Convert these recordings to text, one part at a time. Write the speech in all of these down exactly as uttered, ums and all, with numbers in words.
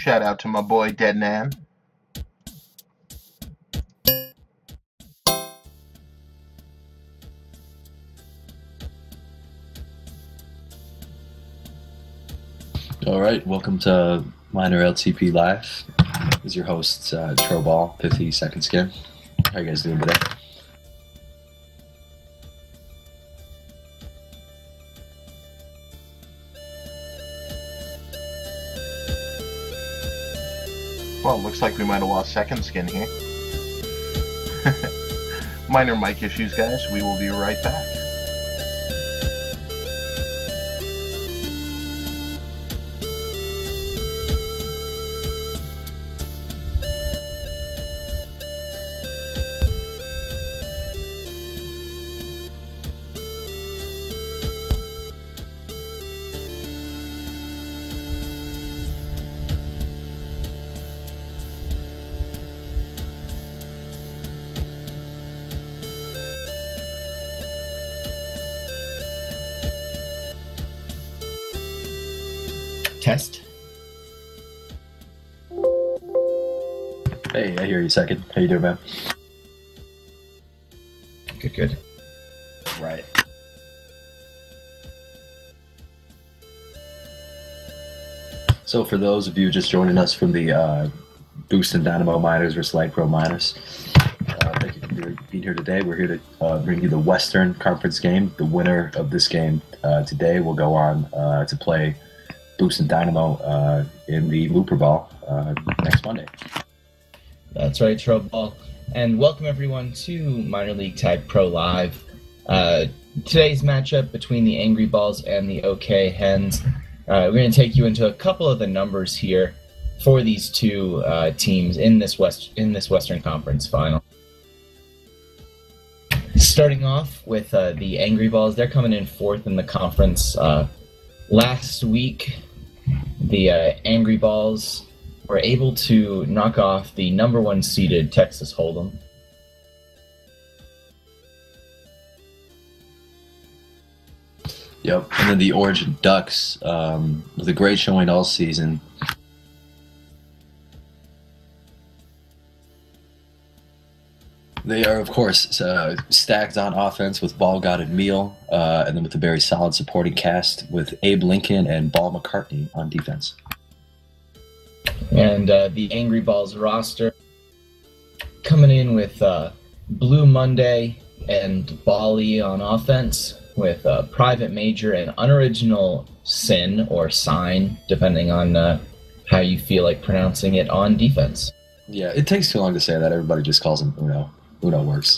Shout out to my boy Dead Nan. All right, welcome to Minor L T P Live. This is your host, uh, Troball, fifty Second Skin. How you guys doing today? Well, looks like we might have lost Second Skin here. Minor mic issues, guys. We will be right back. Test. Hey, I hear you, Second. How you doing, man? Good, good. Right. So for those of you just joining us from the uh, Boost and Dynamo Miners versus Light Pro Miners, uh, thank you for being here today. We're here to uh, bring you the Western Conference game. The winner of this game uh, today will go on uh, to play Boost and Dynamo uh, in the Looper Ball uh, next Monday. That's right, Troball. And welcome everyone to Minor League Tag Pro Live. Uh, today's matchup between the Angry Balls and the OK Hens. Uh, we're going to take you into a couple of the numbers here for these two uh, teams in this West in this Western Conference final. Starting off with uh, the Angry Balls, they're coming in fourth in the conference. Uh, last week, the uh, Angry Balls were able to knock off the number one seeded Texas Hold'em. Yep, and then the Orange Ducks, um, with a great showing all season. They are, of course, uh, stacked on offense with Ball God and Meal, uh, and then with a very solid supporting cast with Abe Lincoln and Ball McCartney on defense. And uh, the Angry Balls roster coming in with uh, Blue Monday and Bali on offense, with uh, Private Major and Unoriginal Sin or Sign, depending on uh, how you feel like pronouncing it, on defense. Yeah, it takes too long to say that. Everybody just calls him Uno. Uno works.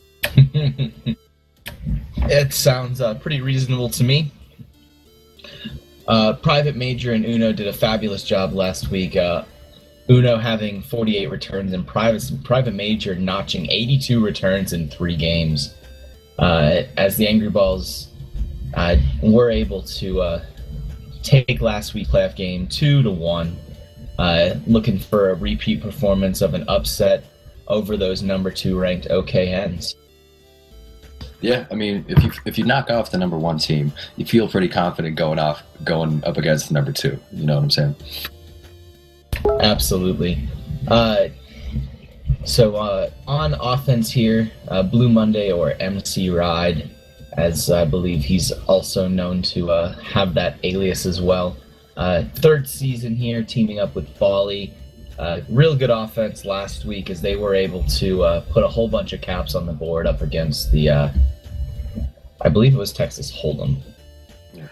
It sounds uh, pretty reasonable to me. Uh, Private Major and Uno did a fabulous job last week. Uh, Uno having forty-eight returns and Private, Private Major notching eighty-two returns in three games. Uh, as the Angry Balls uh, were able to uh, take last week's playoff game two to one, uh, looking for a repeat performance of an upset over those number two ranked OK Hens. Yeah, I mean, if you if you knock off the number one team, you feel pretty confident going off going up against the number two. You know what I'm saying? Absolutely. Uh, so uh, on offense here, uh, Blue Monday, or M C Ride, as I believe he's also known to uh, have that alias as well. Uh, third season here, teaming up with Bali. Uh, real good offense last week as they were able to uh, put a whole bunch of caps on the board up against the, uh, I believe it was Texas Hold'em. Yeah.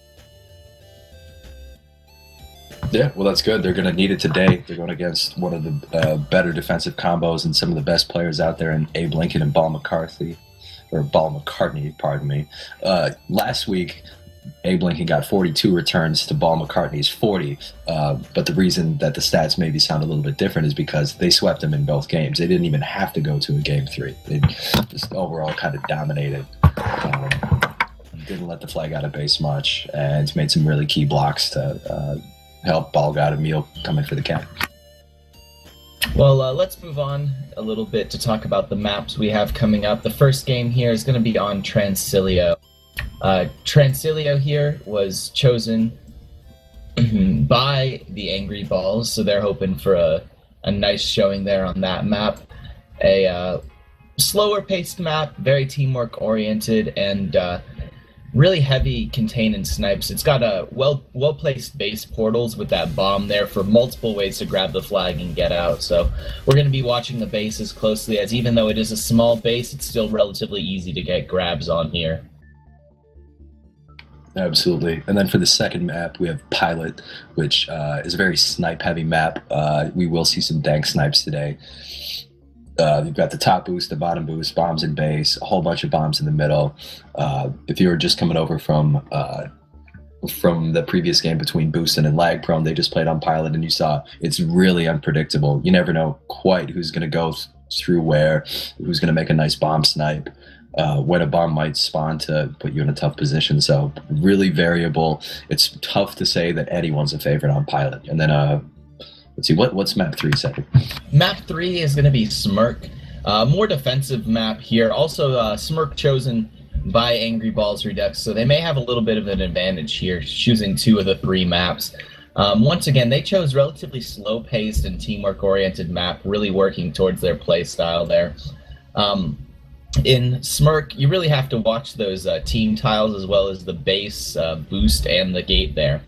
Yeah, well, that's good. They're going to need it today. They're going against one of the uh, better defensive combos and some of the best players out there in Abe Lincoln and Ball McCarthy, or Ball McCartney, pardon me. Uh, last week, Abe Lincoln got forty-two returns to Ball McCartney's forty, uh, but the reason that the stats maybe sound a little bit different is because they swept him in both games. They didn't even have to go to a game three. They just overall kind of dominated. Um, didn't let the flag out of base much, and made some really key blocks to uh, help Ball God and Meal come in for the count. Well, uh, let's move on a little bit to talk about the maps we have coming up. The first game here is going to be on Transilio. Uh, Transilio here was chosen by the Angry Balls, so they're hoping for a, a nice showing there on that map. A uh, slower paced map, very teamwork oriented, and uh, really heavy contain and snipes. It's got a well well placed base portals with that bomb there for multiple ways to grab the flag and get out. So we're going to be watching the bases closely, as even though it is a small base, it's still relatively easy to get grabs on here. Absolutely. And then for the second map, we have Pilot, which uh, is a very snipe-heavy map. Uh, we will see some dank snipes today. Uh, you've got the top boost, the bottom boost, bombs in base, a whole bunch of bombs in the middle. Uh, if you were just coming over from uh, from the previous game between Boostin and Lag Prone, they just played on Pilot, and you saw it's really unpredictable. You never know quite who's going to go th- through where, who's going to make a nice bomb snipe. Uh, when a bomb might spawn to put you in a tough position. So really variable. It's tough to say that anyone's a favorite on Pilot. And then uh, let's see, what what's map three, second? Map three is going to be Smirk. Uh, more defensive map here. Also uh, Smirk chosen by Angry Balls Redux, so they may have a little bit of an advantage here, choosing two of the three maps. Um, once again, they chose relatively slow-paced and teamwork-oriented map, really working towards their play style there. Um, In Smirk, you really have to watch those uh, team tiles as well as the base, uh, boost, and the gate there.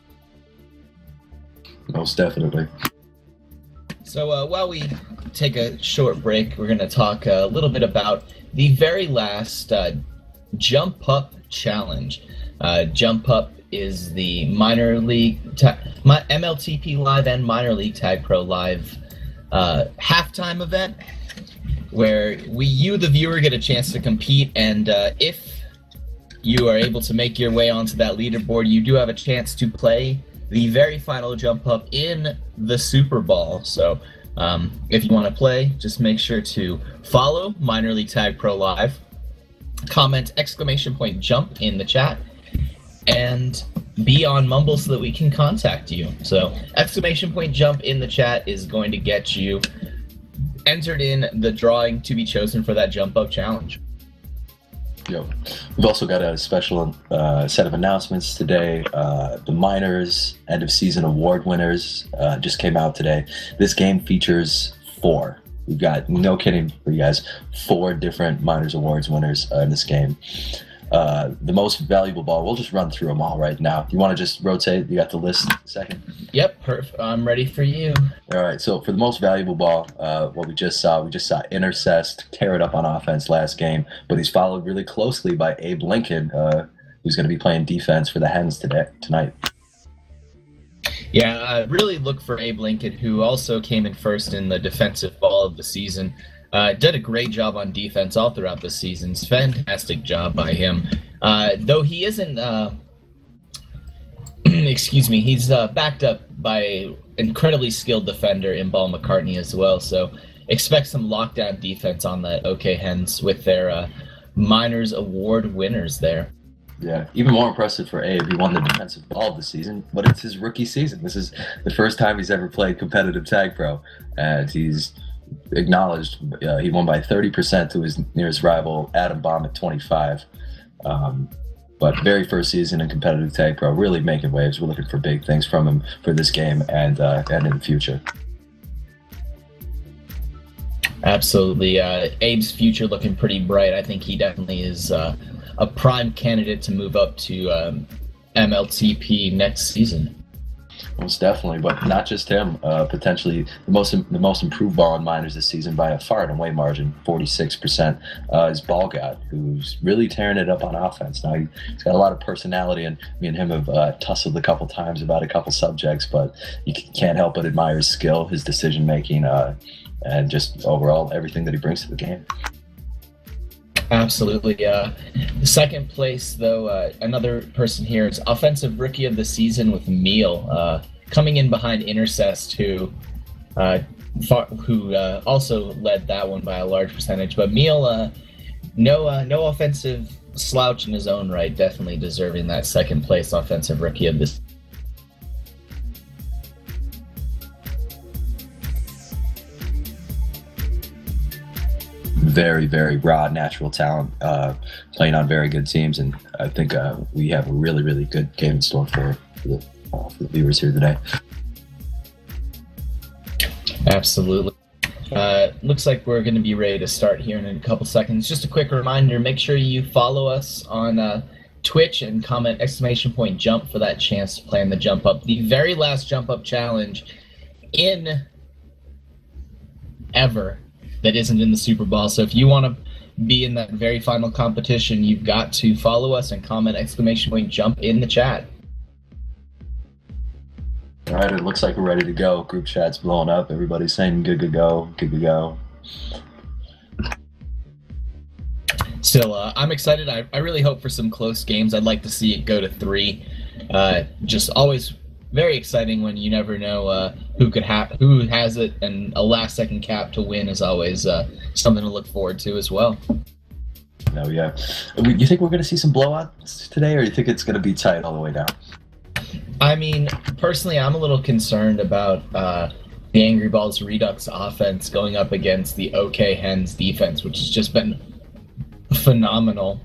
Most definitely. So uh, while we take a short break, we're going to talk a little bit about the very last uh, Jump Up Challenge. Uh, Jump Up is the minor league, ta- my M L T P Live and minor league Tag Pro Live uh, halftime event, where we, you, the viewer, get a chance to compete, and uh, if you are able to make your way onto that leaderboard, you do have a chance to play the very final jump up in the Super Ball. So um, if you want to play, just make sure to follow Minor League Tag Pro Live, comment exclamation point jump in the chat, and be on Mumble so that we can contact you. So exclamation point jump in the chat is going to get you entered in the drawing to be chosen for that jump up challenge. Yep. We've also got a special uh, set of announcements today. Uh, the Miners end of season award winners uh, just came out today. This game features four. We've got, no kidding for you guys, four different Miners awards winners uh, in this game. Uh, the most valuable ball, we'll just run through them all right now. You want to just rotate? You got the list second? Yep, perfect. I'm ready for you. All right, so for the most valuable ball, uh, what we just saw, we just saw Intercest tear it up on offense last game, but he's followed really closely by Abe Lincoln, uh, who's going to be playing defense for the Hens today tonight. Yeah, uh, really look for Abe Lincoln, who also came in first in the defensive ball of the season. Uh, did a great job on defense all throughout the season. Fantastic job by him. Uh, though he isn't, uh, excuse me, he's uh, backed up by an incredibly skilled defender in Ball McCartney as well. So expect some lockdown defense on that OK Hens with their uh, Miners Award winners there. Yeah, even more impressive for Abe. He won the defensive ball of the season, but it's his rookie season. This is the first time he's ever played competitive Tag Pro, and he's acknowledged uh, he won by thirty percent to his nearest rival, Adam Baum, at twenty-five. Um, but very first season in competitive Tag Pro, really making waves. We're looking for big things from him for this game and uh, and in the future. Absolutely. Uh, Abe's future looking pretty bright. I think he definitely is uh, a prime candidate to move up to um, M L T P next season. Most definitely, but not just him. Uh, potentially the most the most improved ball in Miners this season by a far and away margin, forty-six percent, uh, is Ball God, who's really tearing it up on offense. Now, he's got a lot of personality, and me and him have uh, tussled a couple times about a couple subjects, but you can't help but admire his skill, his decision-making, uh, and just overall everything that he brings to the game. Absolutely. Uh, second place, though, uh, another person here is Offensive Rookie of the Season with Meal, uh, coming in behind Intercest, who uh, far, who uh, also led that one by a large percentage. But Meal, uh, no, uh, no offensive slouch in his own right, definitely deserving that second place Offensive Rookie of the Season. Very, very raw, natural talent, uh, playing on very good teams, and I think uh, we have a really, really good game in store for, for the for the viewers here today. Absolutely. Uh, looks like we're going to be ready to start here in a couple seconds. Just a quick reminder, make sure you follow us on uh, Twitch and comment exclamation point jump for that chance to play in the jump up. The very last jump up challenge in ever that isn't in the Super Bowl. So if you want to be in that very final competition, you've got to follow us and comment exclamation point jump in the chat. All right, it looks like we're ready to go. Group chat's blowing up. Everybody's saying good to go, good to go. Still, uh, I'm excited. I, I really hope for some close games. I'd like to see it go to three. Uh, just always very exciting when you never know uh, who could have who has it, and a last-second cap to win is always uh, something to look forward to as well. No, yeah. You think we're going to see some blowouts today, or you think it's going to be tight all the way down? I mean, personally, I'm a little concerned about uh, the Angry Balls Redux offense going up against the OK Hens defense, which has just been phenomenal.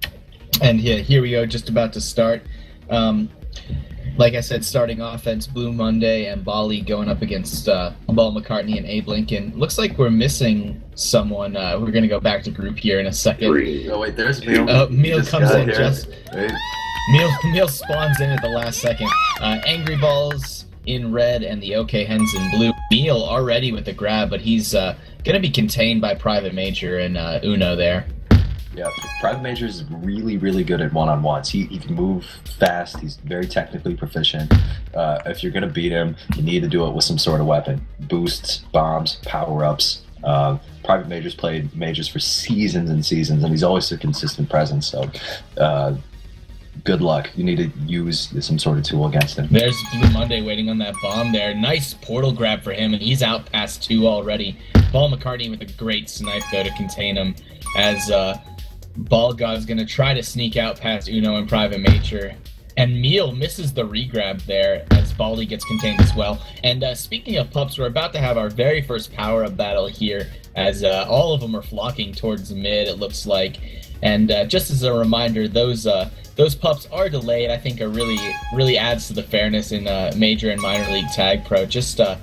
And yeah, here we go, just about to start. Um, like I said, starting offense, Blue Monday and Bali going up against uh, Ball McCartney and Abe Lincoln. Looks like we're missing someone. Uh, we're going to go back to group here in a second. Oh, wait, there's Meal. Uh, Meal comes in here. just... Hey. Meal, Meal spawns in at the last second. Uh, Angry Balls in red and the OK Hens in blue. Meal already with the grab, but he's uh, going to be contained by Private Major and uh, Uno there. Yeah, Private Major is really, really good at one-on-ones. He, he can move fast. He's very technically proficient. Uh, if you're going to beat him, you need to do it with some sort of weapon. Boosts, bombs, power-ups. Uh, Private Major's played Majors for seasons and seasons, and he's always a consistent presence. So, uh, good luck. You need to use some sort of tool against him. There's Blue Monday waiting on that bomb there. Nice portal grab for him, and he's out past two already. Ball McCartney with a great snipe, though, to contain him, as uh, Ball God's going to try to sneak out past Uno and Private Major. And Meal misses the regrab there as Baldy gets contained as well. And uh, speaking of pups, we're about to have our very first power-up battle here, as uh, all of them are flocking towards the mid, it looks like. And uh, just as a reminder, those... Uh, Those pups are delayed. I think are really really adds to the fairness in uh, Major and Minor League Tag Pro. Just uh,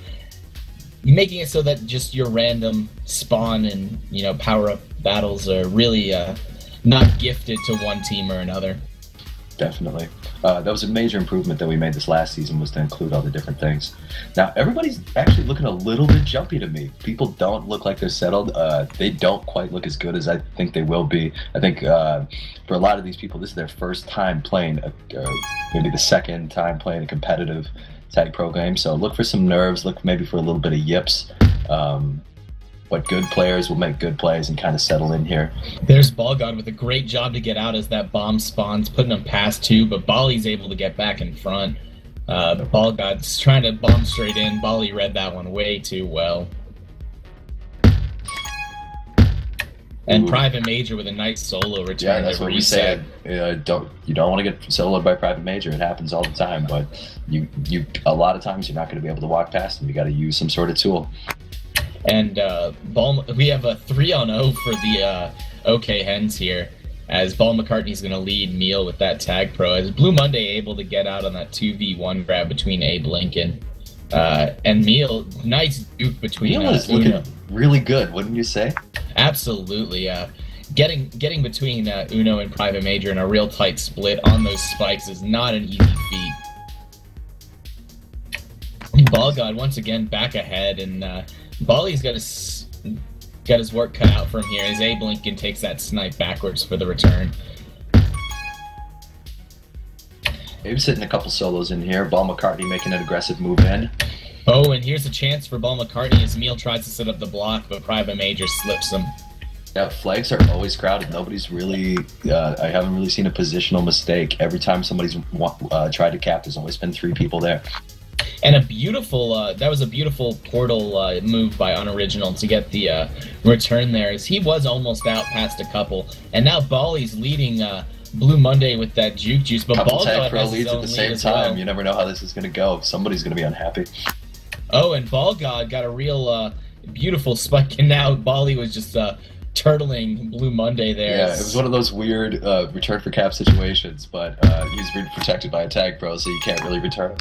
making it so that just your random spawn and you know power up battles are really uh, not gifted to one team or another. Definitely. Uh, that was a major improvement that we made this last season, was to include all the different things. Now, everybody's actually looking a little bit jumpy to me. People don't look like they're settled. Uh, they don't quite look as good as I think they will be. I think uh, for a lot of these people, this is their first time playing, a, uh, maybe the second time playing a competitive Tag Pro game. So look for some nerves, look maybe for a little bit of yips. Um, But good players will make good plays and kind of settle in here. There's Ball God with a great job to get out as that bomb spawns, putting him past two, but Bali's able to get back in front. Uh, Ball God's trying to bomb straight in. Bali read that one way too well. And Ooh. Private Major with a nice solo return. Yeah, that's to what reset. we said. Uh, don't you don't want to get soloed by Private Major. It happens all the time, but you you a lot of times you're not going to be able to walk past him. You got to use some sort of tool. And uh, Ball, we have a three on oh for the uh, OK Hens here, as Ball McCartney's going to lead Meal with that Tag Pro, as Blue Monday able to get out on that two v one grab between Abe Lincoln. Uh, and Meal, nice duke between Meal uh, is looking Uno. really good, wouldn't you say? Absolutely. Uh, getting getting between uh, Uno and Private Major in a real tight split on those spikes is not an easy feat. Ball God once again back ahead, and uh, Bali's got his, got his work cut out from here as Abe Lincoln takes that snipe backwards for the return. Abe's hitting a couple solos in here. Ball McCartney making an aggressive move in. Oh, and here's a chance for Ball McCartney as Meal tries to set up the block, but Private Major slips him. Yeah, flags are always crowded. Nobody's really, uh, I haven't really seen a positional mistake. Every time somebody's uh, tried to cap, there's always been three people there. And a beautiful, uh, that was a beautiful portal uh, move by Unoriginal to get the uh, return there, as he was almost out past a couple. And now Bali's leading uh, Blue Monday with that juke juice, but Couple Ball Tag God Pro has his leads at own the lead same as time. well. You never know how this is going to go. Somebody's going to be unhappy. Oh, and Ball God got a real uh, beautiful spike, and now Bali was just uh, turtling Blue Monday there. Yeah, it was one of those weird uh, return for cap situations, but uh, he's being protected by a tag pro, so you can't really return him.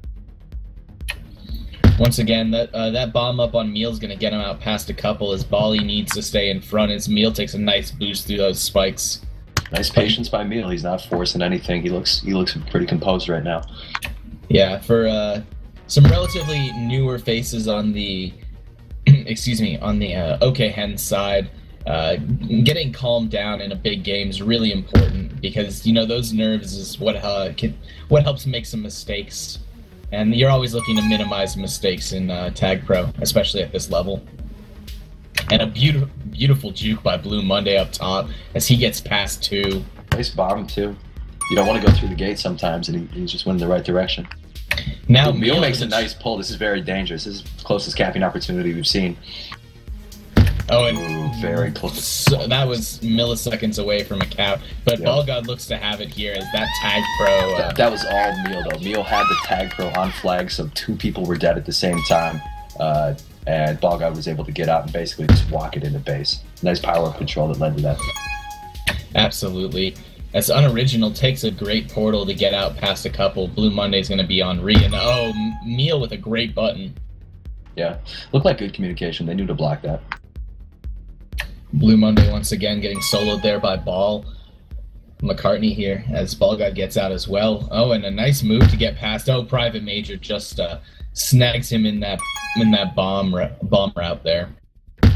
Once again, that uh, that bomb up on Meal's going to get him out past a couple as Bali needs to stay in front as Meal takes a nice boost through those spikes. Nice patience by Meal. He's not forcing anything. He looks he looks pretty composed right now. Yeah, for uh, some relatively newer faces on the excuse me on the uh, OK Hen side, uh, getting calmed down in a big game is really important because you know those nerves is what uh, can, what helps make some mistakes. And you're always looking to minimize mistakes in uh, Tag Pro, especially at this level. And a beautiful, beautiful juke by Blue Monday up top as he gets past two. Nice bomb too. You don't want to go through the gate sometimes, and he, he's just went in the right direction. Now Meal Meal makes a nice pull. This is very dangerous. This is the closest capping opportunity we've seen. Oh, and Ooh, very close. So that was milliseconds away from a cap, but Yeah. Ball God looks to have it here as that Tag Pro. Uh, That, that was all Meal though. Meal had the tag pro on flag, so two people were dead at the same time, uh, and Ball God was able to get out and basically just walk it into base. Nice power of control that led to that. Absolutely. As Unoriginal takes a great portal to get out past a couple, Blue Monday's going to be on Re, and oh, Meal with a great button. Yeah, looked like good communication. They knew to block that. Blue Monday once again getting soloed there by Ball. McCartney here as Ball God gets out as well. Oh, and a nice move to get past. Oh, Private Major just uh, snags him in that in that bomb bomb route there. A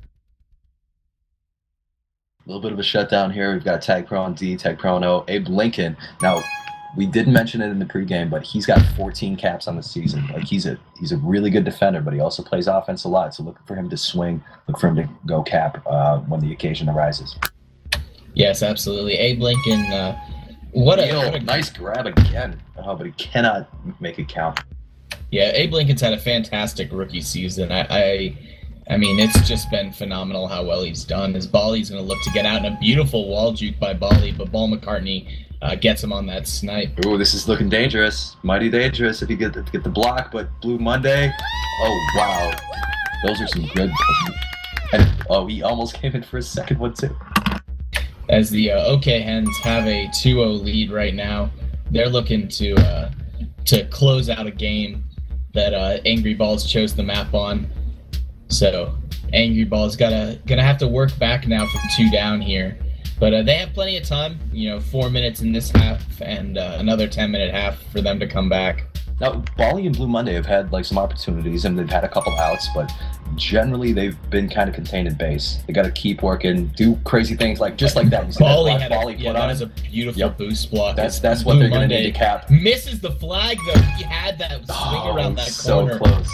little bit of a shutdown here. We've got Tag Pro on D, Tag Pro on O. Abe Lincoln. Now, we didn't mention it in the pregame, but he's got fourteen caps on the season. Like he's a he's a really good defender, but he also plays offense a lot. So look for him to swing. Look for him to go cap uh, when the occasion arises. Yes, absolutely. Abe Lincoln. Uh, what a, Neil, what a nice grab again. Oh, but he cannot make it count. Yeah, Abe Lincoln's had a fantastic rookie season. I, I, I mean, it's just been phenomenal how well he's done. As Bali's going to look to get out in a beautiful wall juke by Bali, but Ball McCartney uh, gets him on that snipe. Ooh, this is looking dangerous. Mighty dangerous if you get the, get the block, but Blue Monday. Oh, wow. Those are some good. And, oh, he almost came in for a second one, too. As the uh, OK Hens have a two oh lead right now, they're looking to uh, to close out a game that uh, Angry Balls chose the map on. So Angry Balls gotta gonna have to work back now from two down here, but uh, they have plenty of time. You know, four minutes in this half and uh, another ten minute half for them to come back. Now, Bali and Blue Monday have had like some opportunities, and they've had a couple outs, but generally they've been kind of contained in base. They got to keep working, do crazy things like just like that. You see that Bali block had Bali a, put yeah, on that it? was a beautiful Yep. boost block. That's As that's what Blue they're going to Monday need to cap. misses the flag though. He had that swing Oh, around that so corner. close.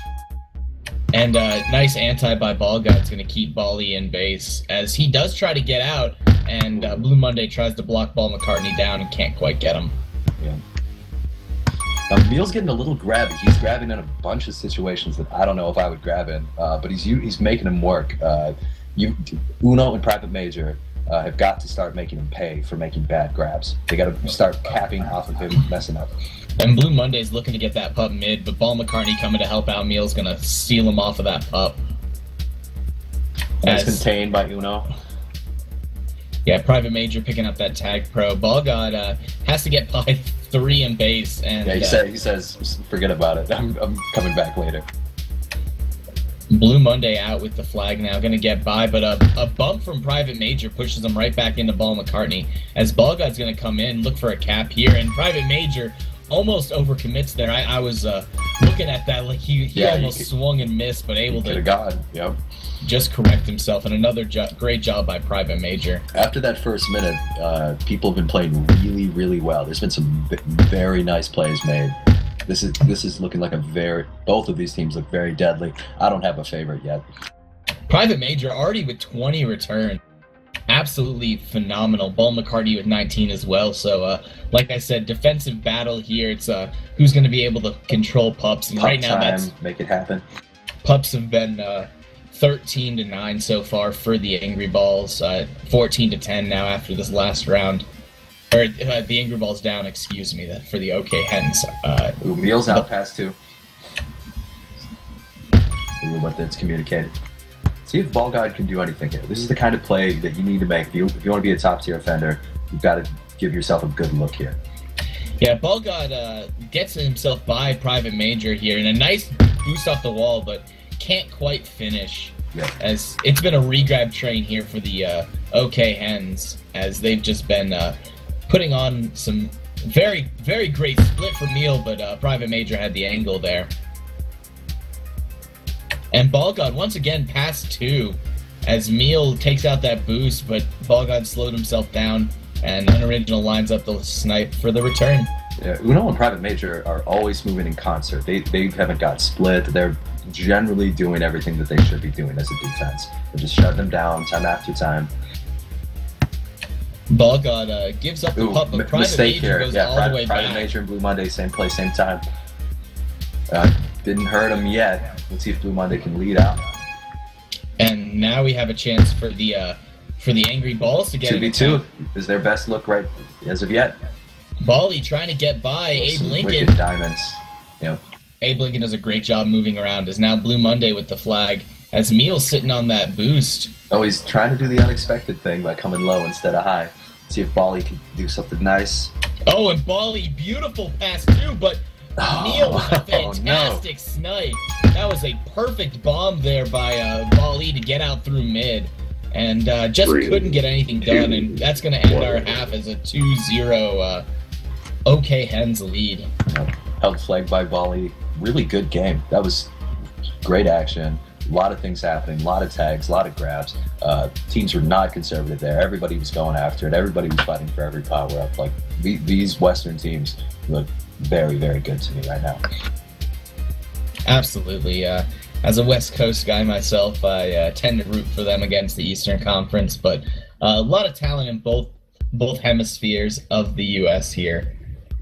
And uh, nice anti by Ball God's going to keep Bali in base as he does try to get out, and uh, Blue Monday tries to block Ball McCartney down and can't quite get him. Yeah. Now, Meal's getting a little grabby. He's grabbing in a bunch of situations that I don't know if I would grab in, uh, but he's he's making him work. Uh, you, Uno and Private Major uh, have got to start making him pay for making bad grabs. They got to start capping off of him messing up. And Blue Monday's looking to get that pup mid, but Ball McCartney coming to help out. Meal's going to steal him off of that pup. That's As- contained by Uno. Yeah, Private Major picking up that tag pro. Ball God uh, has to get by three in base, and Yeah, he, uh, said, he says, forget about it. I'm, I'm coming back later. Blue Monday out with the flag now, going to get by, but a, a bump from Private Major pushes him right back into Ball McCartney. As Ball God's going to come in, look for a cap here, and Private Major almost overcommits there. I, I was uh, looking at that, like he, he Yeah, almost he could- swung and missed, but able Could to have gone. Yep. just correct himself, and another jo- great job by Private Major. After that first minute, uh, people have been playing really, really well. There's been some v- very nice plays made. This is this is looking like a very. Both of these teams look very deadly. I don't have a favorite yet. Private Major already with twenty return. Absolutely phenomenal. Ball McCartney with nineteen as well. So, uh, like I said, defensive battle here. It's uh, who's going to be able to control pups. And Pup right now, time, that's make it happen. pups have been uh, thirteen to nine so far for the Angry Balls. Uh, fourteen to ten now after this last round. Or uh, the Angry Balls down, excuse me, for the OK Hens. Uh, Ooh, Meals out past two. Ooh, what that's communicated. See if Ball God can do anything here. This is the kind of play that you need to make. If you, if you want to be a top-tier offender, you've got to give yourself a good look here. Yeah, Ball God uh, gets himself by Private Major here, and a nice boost off the wall, but can't quite finish. Yeah. As it's been a regrab train here for the uh, OK Hens, as they've just been uh, putting on some very, very great split for Meal, but uh, Private Major had the angle there. And Ball God once again past two, as Meal takes out that boost, but Ball God slowed himself down, and Unoriginal lines up the snipe for the return. Yeah, Uno and Private Major are always moving in concert. They they haven't got split. They're generally doing everything that they should be doing as a defense. They just shut them down time after time. Ball God uh, gives up the Ooh, putt, but m- Private mistake Major here. goes Yeah, all Private, the way Private back. Major and Blue Monday, same place, same time. Uh, didn't hurt him yet. Let's see if Blue Monday can lead out. And now we have a chance for the uh, for the Angry Balls to get two an v two attack. is their best look right as of yet. Bally trying to get by Abe Some Lincoln. wicked diamonds. Yep. Abe Lincoln does a great job moving around. Is now Blue Monday with the flag. As Meal's sitting on that boost. Oh, he's trying to do the unexpected thing by coming low instead of high. See if Bali can do something nice. Oh, and Bali, beautiful pass too, but Oh, Neil with a oh, no. fantastic snipe. That was a perfect bomb there by uh, Bali to get out through mid. And uh, just Three, couldn't get anything done, and that's going to end one. our half as a two zero uh, OK Hens lead. Held flag by Bali. Really good game. That was great action. A lot of things happening. A lot of tags. A lot of grabs. Uh, teams were not conservative there. Everybody was going after it. Everybody was fighting for every power up. Like the, these Western teams look very, very good to me right now. Absolutely. Uh, as a West Coast guy myself, I uh, tend to root for them against the Eastern Conference, but uh, a lot of talent in both both hemispheres of the U S here.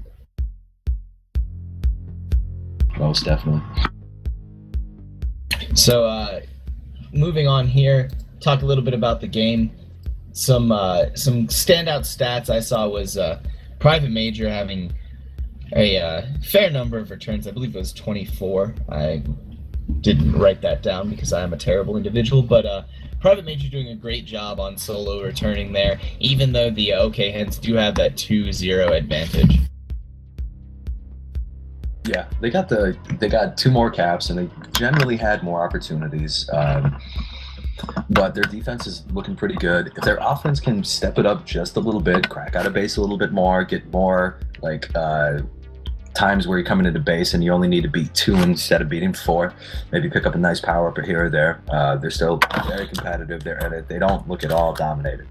Most definitely. So, uh, moving on here, talk a little bit about the game. Some uh, some standout stats I saw was uh, Private Major having a uh, fair number of returns. I believe it was twenty-four. I didn't write that down because I am a terrible individual, but uh, Private Major doing a great job on solo returning there, even though the uh, OK Hens do have that two zero advantage. Yeah, they got the they got two more caps, and they generally had more opportunities. Um, but their defense is looking pretty good. If their offense can step it up just a little bit, crack out of base a little bit more, get more like uh, times where you're coming into base and you only need to beat two instead of beating four, maybe pick up a nice power up here or there. Uh, they're still very competitive. They're at it. They don't look at all dominated.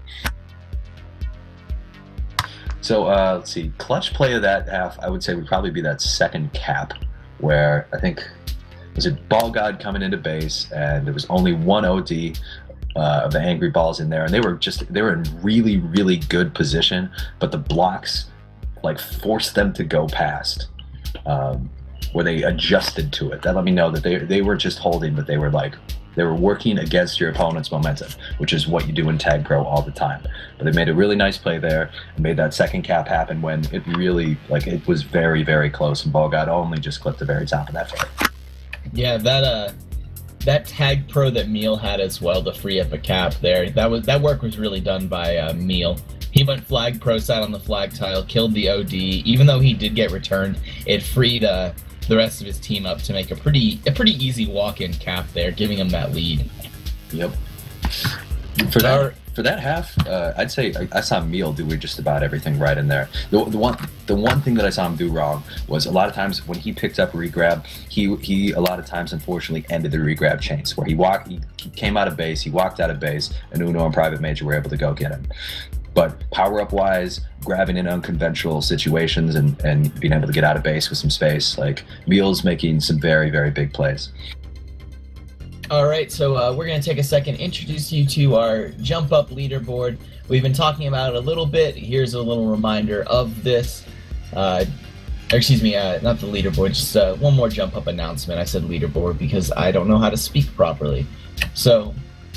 So uh, let's see, clutch play of that half, I would say would probably be that second cap, where I think was it Ball God coming into base, and there was only one O D uh, of the Angry Balls in there, and they were just they were in really really good position, but the blocks like forced them to go past, um, where they adjusted to it. That let me know that they they were just holding, but they were like. They were working against your opponent's momentum, which is what you do in Tag Pro all the time. But they made a really nice play there and made that second cap happen when it really, like, it was very, very close, and Ball God only just clipped the very top of that fair. Yeah, that uh, that Tag Pro that Meal had as well to free up a cap there. That was that work was really done by uh, Meal. He went flag pro side on the flag tile, killed the O D. Even though he did get returned, it freed uh, the rest of his team up to make a pretty a pretty easy walk-in cap there, giving him that lead. Yep. For that, for that half, uh, I'd say I, I saw Meal do just about everything right in there. The, the one the one thing that I saw him do wrong was a lot of times when he picked up regrab, he he a lot of times unfortunately ended the regrab chains where he walked, he, he came out of base, he walked out of base, and Uno and Private Major were able to go get him. But power-up wise, grabbing in unconventional situations and, and being able to get out of base with some space, like Meal's making some very, very big plays. All right, so uh, we're going to take a second, introduce you to our Jump Up leaderboard. We've been talking about it a little bit. Here's a little reminder of this. Uh, or excuse me, uh, not the leaderboard, just uh, one more Jump Up announcement. I said leaderboard because I don't know how to speak properly. So...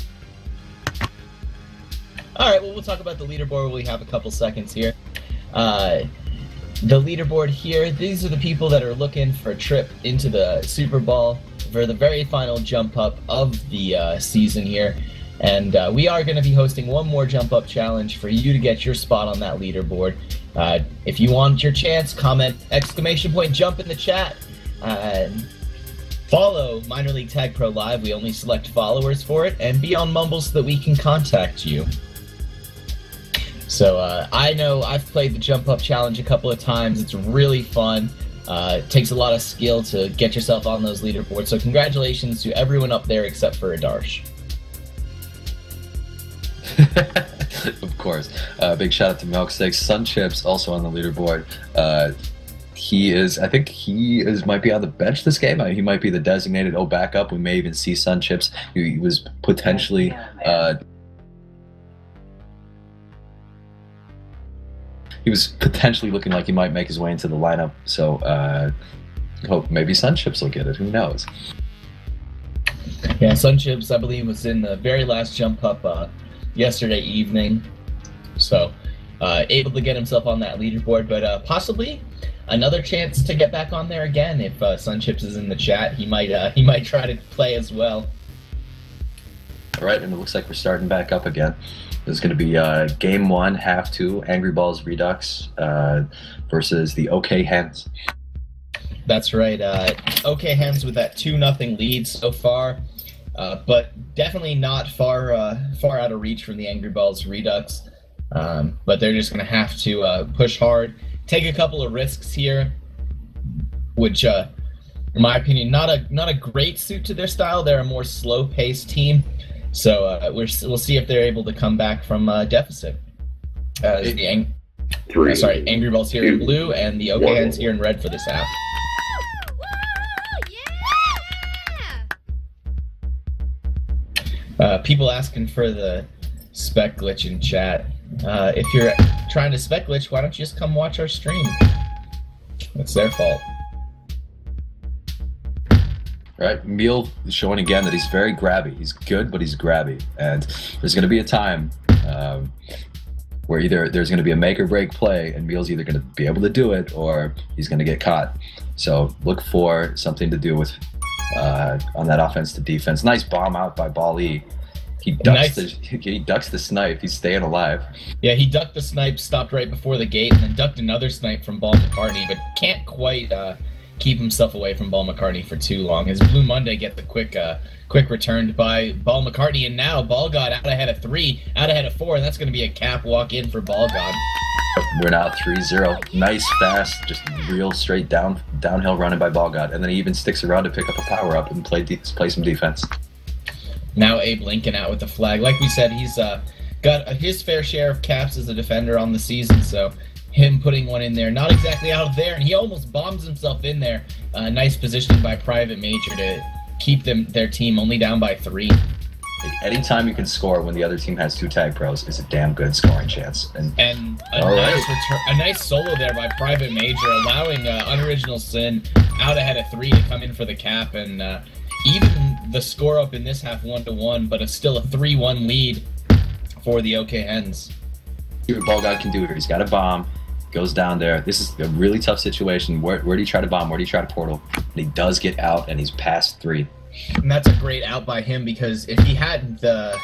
All right, well, we'll talk about the leaderboard. We have a couple seconds here. Uh, the leaderboard here, these are the people that are looking for a trip into the Super Bowl for the very final jump up of the uh, season here. And uh, we are going to be hosting one more jump up challenge for you to get your spot on that leaderboard. Uh, if you want your chance, comment exclamation point jump in the chat. Uh, follow Minor League Tag Pro Live. We only select followers for it. And be on Mumble so that we can contact you. So uh, I know I've played the jump up challenge a couple of times. It's really fun. Uh, it takes a lot of skill to get yourself on those leaderboards. So congratulations to everyone up there except for Adarsh. Of course. Uh, big shout out to Milksteaks. Sun Chips also on the leaderboard. Uh, he is, I think he is might be on the bench this game. Uh, he might be the designated O backup. We may even see Sun Chips. He, he was potentially. Uh, he was potentially looking like he might make his way into the lineup. So uh, hope maybe Sun Chips will get it. Who knows? Yeah, Sun Chips, I believe, was in the very last jump up. Uh, yesterday evening, so uh, able to get himself on that leaderboard, but uh, possibly another chance to get back on there again. If uh, Sun Chips is in the chat, he might uh, he might try to play as well. All right, and it looks like we're starting back up again. This is going to be uh, game one, half two, Angry Balls Redux uh, versus the OK Hens. That's right. Uh, OK Hens with that two nothing lead so far. Uh, but definitely not far uh, far out of reach from the Angry Balls Redux. Um, but they're just going to have to uh, push hard, take a couple of risks here, which, uh, in my opinion, not a not a great suit to their style. They're a more slow-paced team, so uh, we're, we'll see if they're able to come back from uh, deficit. Uh, the ang- Three, uh, sorry, Angry Balls here two, in blue, and the OK Hens here in red for this half. Uh, people asking for the spec glitch in chat. Uh, if you're trying to spec glitch, why don't you just come watch our stream? It's their fault. All right, Meal is showing again that he's very grabby. He's good, but he's grabby. And there's going to be a time um, where either there's going to be a make or break play, and Meal's either going to be able to do it or he's going to get caught. So look for something to do with Uh, on that offense to defense. Nice bomb out by Bali. He ducks nice. the he ducks the snipe. He's staying alive. Yeah, he ducked the snipe, stopped right before the gate, and then ducked another snipe from Ball McCartney, but can't quite uh, keep himself away from Ball McCartney for too long. His Blue Monday get the quick uh, quick return by Ball McCartney, and now Ball God out ahead of three, out ahead of four, and that's going to be a cap walk in for Ball God. We're now three zero. Nice, fast, just real straight down downhill running by Ball God, and then he even sticks around to pick up a power up and play de- play some defense. Now Abe Lincoln out with the flag. Like we said, he's uh, got his fair share of caps as a defender on the season, so him putting one in there, not exactly out of there, and he almost bombs himself in there. Uh, nice positioning by Private Major to keep them their team only down by three. Anytime you can score when the other team has two tag pros is a damn good scoring chance. And, and a, nice right. return, a nice solo there by Private Major, allowing uh, Unoriginal Sin out ahead of three to come in for the cap, and uh, even the score up in this half one to one, but it's still a three one lead for the OK Hens. See what Ball God can do here. He's got a bomb, goes down there. This is a really tough situation. Where, where do you try to bomb? Where do you try to portal? And he does get out, and he's past three. And that's a great out by him, because if he had the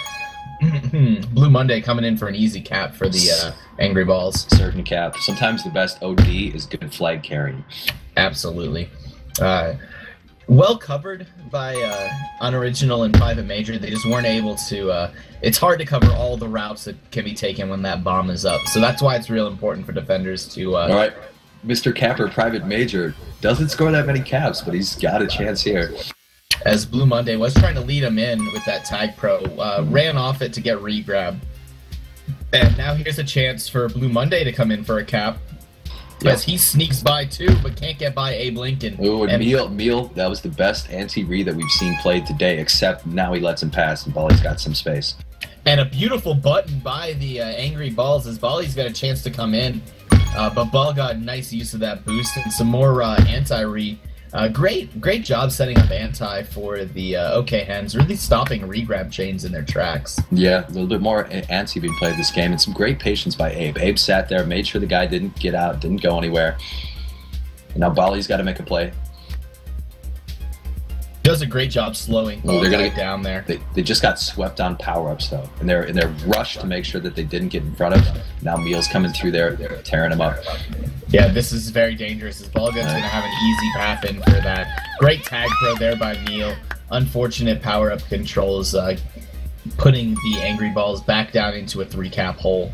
Blue Monday coming in for an easy cap for the uh, Angry Balls. Certain cap. Sometimes the best O D is good flag carrying. Absolutely. Uh, well covered by uh, Unoriginal and Private Major. They just weren't able to... Uh, it's hard to cover all the routes that can be taken when that bomb is up. So that's why it's real important for defenders to... Uh, all right. Mister Capper, Private Major, doesn't score that many caps, but he's got a chance here. As Blue Monday was trying to lead him in with that tag pro, uh, ran off it to get re-grab. And now here's a chance for Blue Monday to come in for a cap. Yep. As he sneaks by too, but can't get by Abe Lincoln. Ooh, and Meal, Meal, that was the best anti-re that we've seen played today, except now he lets him pass and Bally's got some space. And a beautiful button by the uh, Angry Balls as Bally's got a chance to come in. Uh, but Ball got nice use of that boost and some more uh, anti-re. Uh, great, great job setting up anti for the uh, OK Hens, really stopping re-grab chains in their tracks. Yeah, a little bit more anti being played this game, and some great patience by Abe. Abe sat there, made sure the guy didn't get out, didn't go anywhere. And now Bally's got to make a play. does a great job slowing Oh, they're gonna get down there. They, they just got swept on power-ups, though. And they're in their rush to make sure that they didn't get in front of. Now Meal's coming through there, tearing them up. Yeah, this is very dangerous. As Balgod's going to have an easy path in for that. Great tag pro there by Meal. Unfortunate power-up controls, uh, putting the Angry Balls back down into a three-cap hole.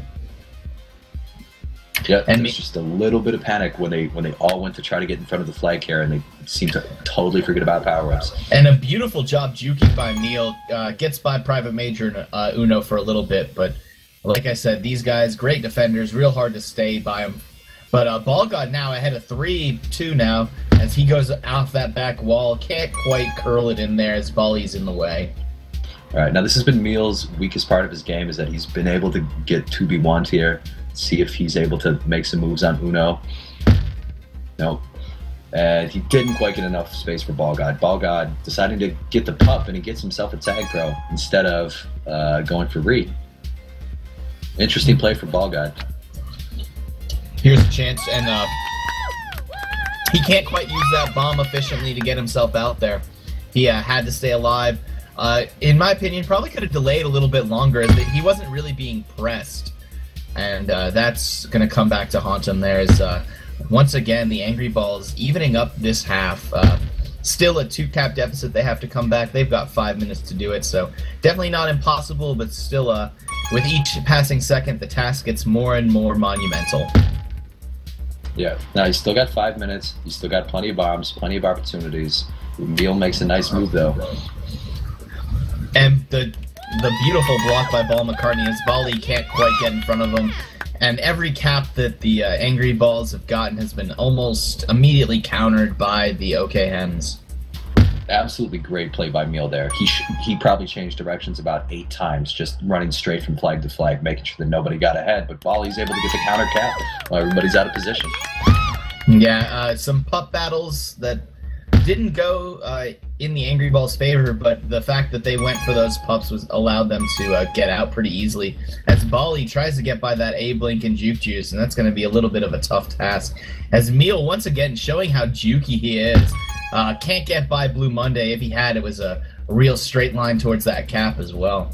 Yeah, and and me- there's just a little bit of panic when they when they all went to try to get in front of the flag carrier, and they seem to totally forget about power-ups. And a beautiful job juking by Meal. Uh, gets by Private Major and uh, Uno for a little bit, but like I said, these guys, great defenders, real hard to stay by them. But uh, Balgod now ahead of three two now, as he goes off that back wall. Can't quite curl it in there as Bali's in the way. All right, now this has been Meal's weakest part of his game, is that he's been able to get two v one here, see if he's able to make some moves on Uno. Nope. And he didn't quite get enough space for Balgod. Balgod deciding to get the pup, and he gets himself a tag pro instead of uh, going for Re. Interesting play for Balgod. Here's a chance, and uh, he can't quite use that bomb efficiently to get himself out there. He uh, had to stay alive. Uh, in my opinion, probably could have delayed a little bit longer, as he wasn't really being pressed. And uh, that's going to come back to haunt him there. As, uh, once again, the Angry Balls evening up this half. Uh, still a two-cap deficit. They have to come back. They've got five minutes to do it, so definitely not impossible, but still, uh, with each passing second, the task gets more and more monumental. Yeah, now he's still got five minutes. He's still got plenty of bombs, plenty of opportunities. Meal makes a nice move, though. And the the beautiful block by Ball McCartney, as Bali can't quite get in front of him. And every cap that the uh, Angry Balls have gotten has been almost immediately countered by the OK Hens. Absolutely great play by Meal there. He sh he probably changed directions about eight times, just running straight from flag to flag, making sure that nobody got ahead. But Bali's able to get the counter cap while everybody's out of position. Yeah, uh, some pup battles that didn't go uh, in the Angry Balls' favor, but the fact that they went for those pups was allowed them to uh, get out pretty easily. As Bali tries to get by that A Blink and Juke Juice, and that's going to be a little bit of a tough task. As Meal once again showing how jukey he is. Uh, can't get by Blue Monday. If he had, it was a real straight line towards that cap as well.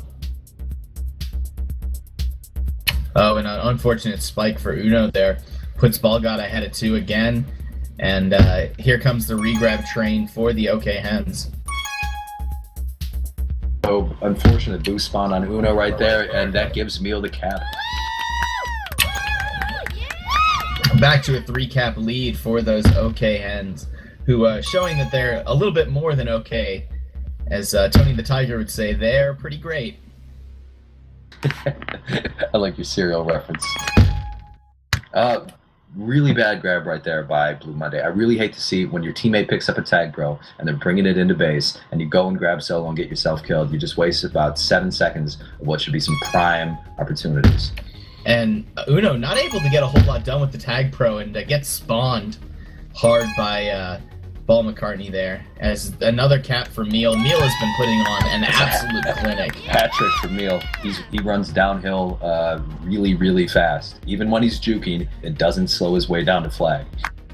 Oh, and an unfortunate spike for Uno there. Puts Balgod ahead of two again. And uh, here comes the regrab train for the OK Hens. So, unfortunate boost spawn on Uno right there, and that gives Meal the cap. Back to a three-cap lead for those OK Hens, who uh, showing that they're a little bit more than okay. As uh, Tony the Tiger would say, they're pretty great. I like your cereal reference. Uh, really bad grab right there by Blue Monday. I really hate to see when your teammate picks up a tag pro and they're bringing it into base, and you go and grab solo and get yourself killed. You just waste about seven seconds of what should be some prime opportunities. And Uno not able to get a whole lot done with the tag pro, and uh, gets spawned hard by uh, Ball McCartney there. As another cap for Meal. Meal has been putting on an absolute clinic. Hat trick for Meal. He's, he runs downhill uh, really, really fast. Even when he's juking, it doesn't slow his way down to flag.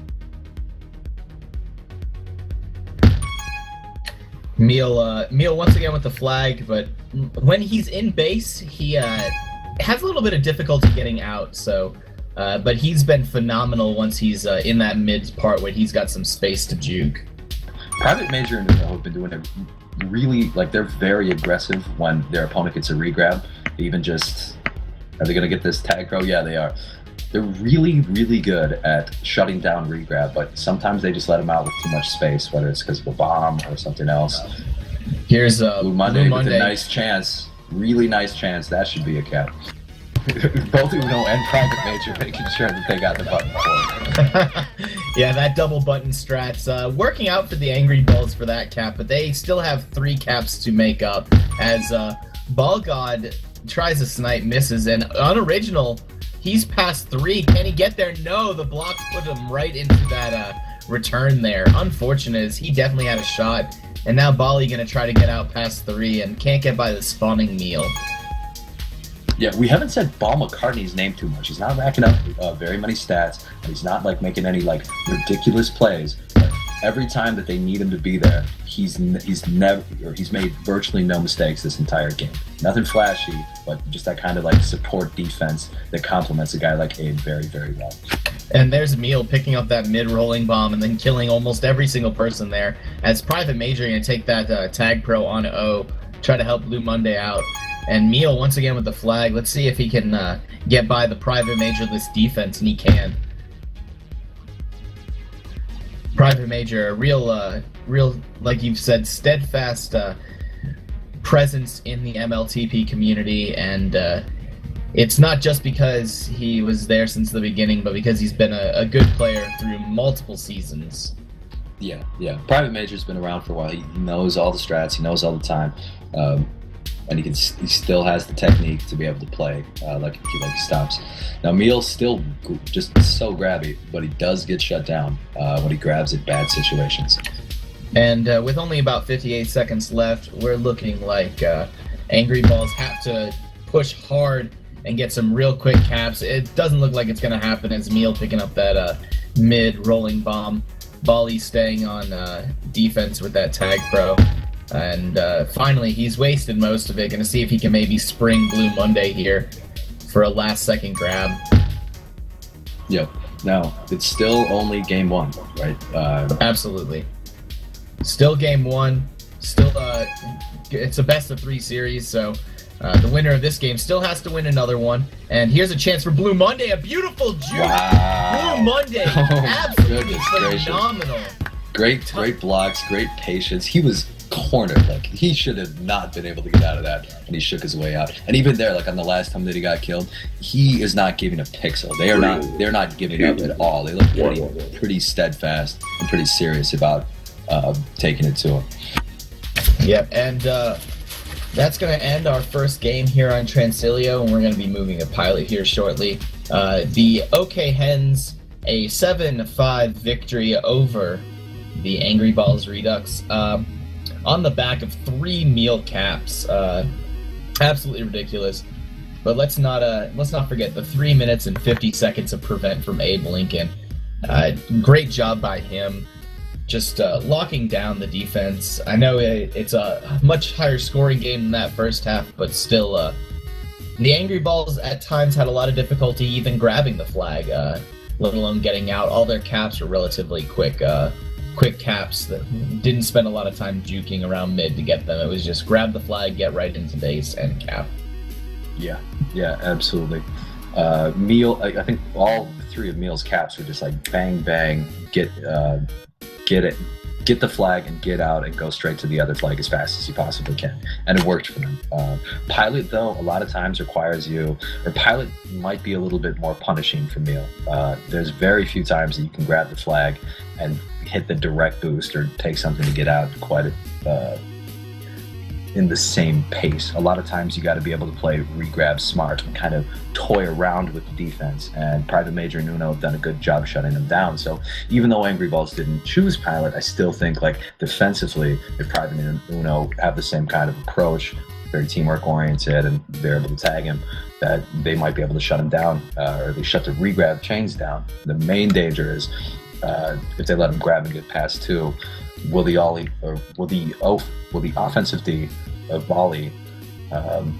Meal, uh, Meal once again with the flag, but when he's in base, he uh, has a little bit of difficulty getting out. So, uh, but he's been phenomenal once he's uh, in that mid part where he's got some space to juke. Private Major and Uno have been doing it really, like, they're very aggressive when their opponent gets a regrab. They even just, are they going to get this tag pro? Yeah, they are. They're really, really good at shutting down regrab, but sometimes they just let them out with too much space, whether it's because of a bomb or something else. Here's uh, Blue Monday, Blue with Monday. a nice chance. Really nice chance. That should be a cap. Both Uno and Private Major making sure that they got the button for it. Yeah, that double button strats uh, working out for the Angry Balls for that cap, but they still have three caps to make up as uh, Ball God tries a snipe, misses, and unoriginal, he's past three. Can he get there? No, the blocks put him right into that uh, return there. Unfortunate, as he definitely had a shot, and now Bali gonna try to get out past three and can't get by the spawning Meal. Yeah, we haven't said Ball McCartney's name too much. He's not racking up uh, very many stats, and he's not like making any like ridiculous plays. But every time that they need him to be there, he's he's never or he's made virtually no mistakes this entire game. Nothing flashy, but just that kind of like support defense that complements a guy like Abe very, very well. And there's Meal picking up that mid-rolling bomb and then killing almost every single person there. As Private Major going to take that uh, tag pro on O, try to help Blue Monday out. And Meal once again with the flag. Let's see if he can uh, get by the Private Major-less defense, and he can. Private Major, a real, uh, real, like you've said, steadfast uh, presence in the M L T P community, and uh, it's not just because he was there since the beginning, but because he's been a, a good player through multiple seasons. Yeah, yeah. Private Major's been around for a while. He knows all the strats. He knows all the time. Um, and he can he still has the technique to be able to play uh, like he like stops. Now Meal's still just so grabby, but he does get shut down uh, when he grabs at bad situations. And uh, with only about fifty-eight seconds left, we're looking like uh, Angry Balls have to push hard and get some real quick caps. It doesn't look like it's going to happen as Meal picking up that uh, mid-rolling bomb. Bali staying on uh, defense with that tag pro. And uh, finally, he's wasted most of it. Going to see if he can maybe spring Blue Monday here for a last-second grab. Yep. Now, it's still only game one, right? Uh, Absolutely. Still game one. Still, uh, it's a best-of-three series, so uh, the winner of this game still has to win another one. And here's a chance for Blue Monday. A beautiful juke. Wow. Blue Monday. Oh, Absolutely goodness phenomenal. Great, great blocks, great patience. He was cornered. Like, he should have not been able to get out of that, and he shook his way out. And even there, like on the last time that he got killed, he is not giving a pixel. They are not. They're not giving up at all. They look pretty, pretty steadfast and pretty serious about uh, taking it to him. Yep, and uh, that's going to end our first game here on Transilio, and we're going to be moving to Pilot here shortly. Uh, the OK Hens, a seven five victory over the Angry Balls Redux. Um, on the back of three meal caps. Uh, absolutely ridiculous. But let's not uh, let's not forget the three minutes and fifty seconds of prevent from Abe Lincoln. Uh, great job by him, just uh, locking down the defense. I know it, it's a much higher scoring game than that first half, but still, uh, the Angry Balls at times had a lot of difficulty even grabbing the flag, uh, let alone getting out. All their caps were relatively quick. Uh, quick caps that didn't spend a lot of time juking around mid to get them. It was just grab the flag, get right into base, and cap. Yeah, yeah, absolutely. Uh, Meal, I, I think all three of Meal's caps were just like bang, bang, get, uh, get it, get the flag and get out and go straight to the other flag as fast as you possibly can. And it worked for them. Uh, Pilot, though, a lot of times requires you, or Pilot might be a little bit more punishing for Meal. Uh, there's very few times that you can grab the flag and hit the direct boost or take something to get out quite a, uh, in the same pace. A lot of times you got to be able to play re-grab smart and kind of toy around with the defense, and Private Major and Uno have done a good job shutting them down. So even though Angry Balls didn't choose Pilot, I still think like defensively, if Private and Uno have the same kind of approach, very teamwork oriented, and they're able to tag him, that they might be able to shut him down, uh, or they shut the re-grab chains down. The main danger is uh, if they let him grab and get past two, will the ollie or will the oh will the offensive D of volley um,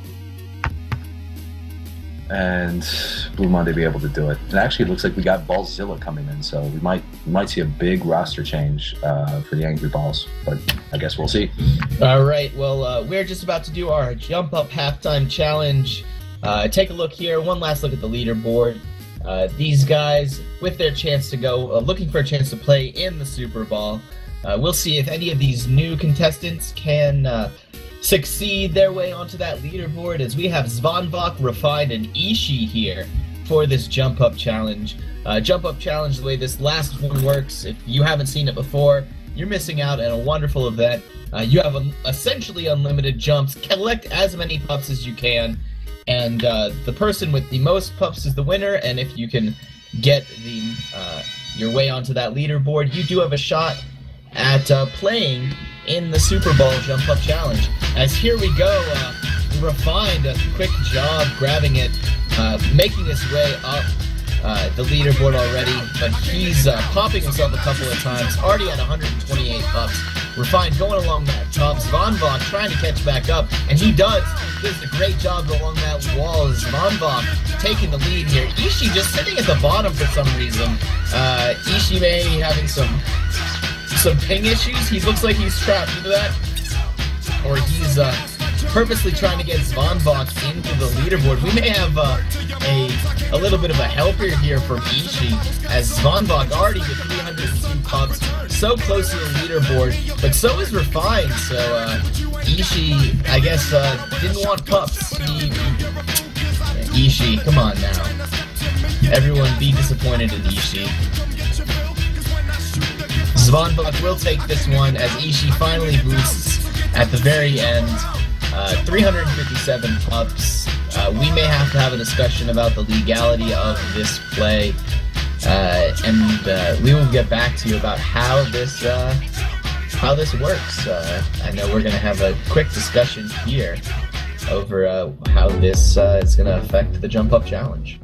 and Blue Monday be able to do it? And actually, it looks like we got Ballzilla coming in, so we might we might see a big roster change uh, for the Angry Balls, but I guess we'll see. All right, well, uh, we're just about to do our jump up halftime challenge. Uh, take a look here. One last look at the leaderboard. Uh, these guys, with their chance to go, uh, looking for a chance to play in the Super Bowl. Uh, we'll see if any of these new contestants can uh, succeed their way onto that leaderboard, as we have Zvanbach, Refined, and Ishii here for this Jump Up Challenge. Uh, Jump Up Challenge, the way this last one works, if you haven't seen it before, you're missing out on a wonderful event. Uh, you have a, essentially unlimited jumps. Collect as many pups as you can, and uh, the person with the most pups is the winner, and if you can get the uh, your way onto that leaderboard, you do have a shot at uh, playing in the Super Bowl Jump Up Challenge. As here we go, uh, Refined, a quick job grabbing it, uh, making his way up uh, the leaderboard already, but he's uh, popping himself a couple of times. Already at one hundred twenty-eight pups. Refined going along that top. Svanvok trying to catch back up, and he does. Does a great job along that wall. Svanvok taking the lead here. Ishii just sitting at the bottom for some reason. Uh, Ishii may be having some some ping issues. He looks like he's trapped into that, or he's uh, purposely trying to get Svanvok into the leaderboard. We may have uh, a a little bit of a helper here from Ishii, as Svanvok already with three hundred two pups, so close to the leaderboard, but so is Refined. So uh, Ishii, I guess, uh, didn't want pups. He, Ishii, come on now. Everyone be disappointed in Ishii. Svanvok will take this one as Ishii finally boosts at the very end. Uh, three hundred fifty-seven pups. Uh, we may have to have a discussion about the legality of this play, uh, and uh, we will get back to you about how this uh, how this works. Uh, I know we're going to have a quick discussion here over uh, how this uh, is going to affect the Jump Up Challenge.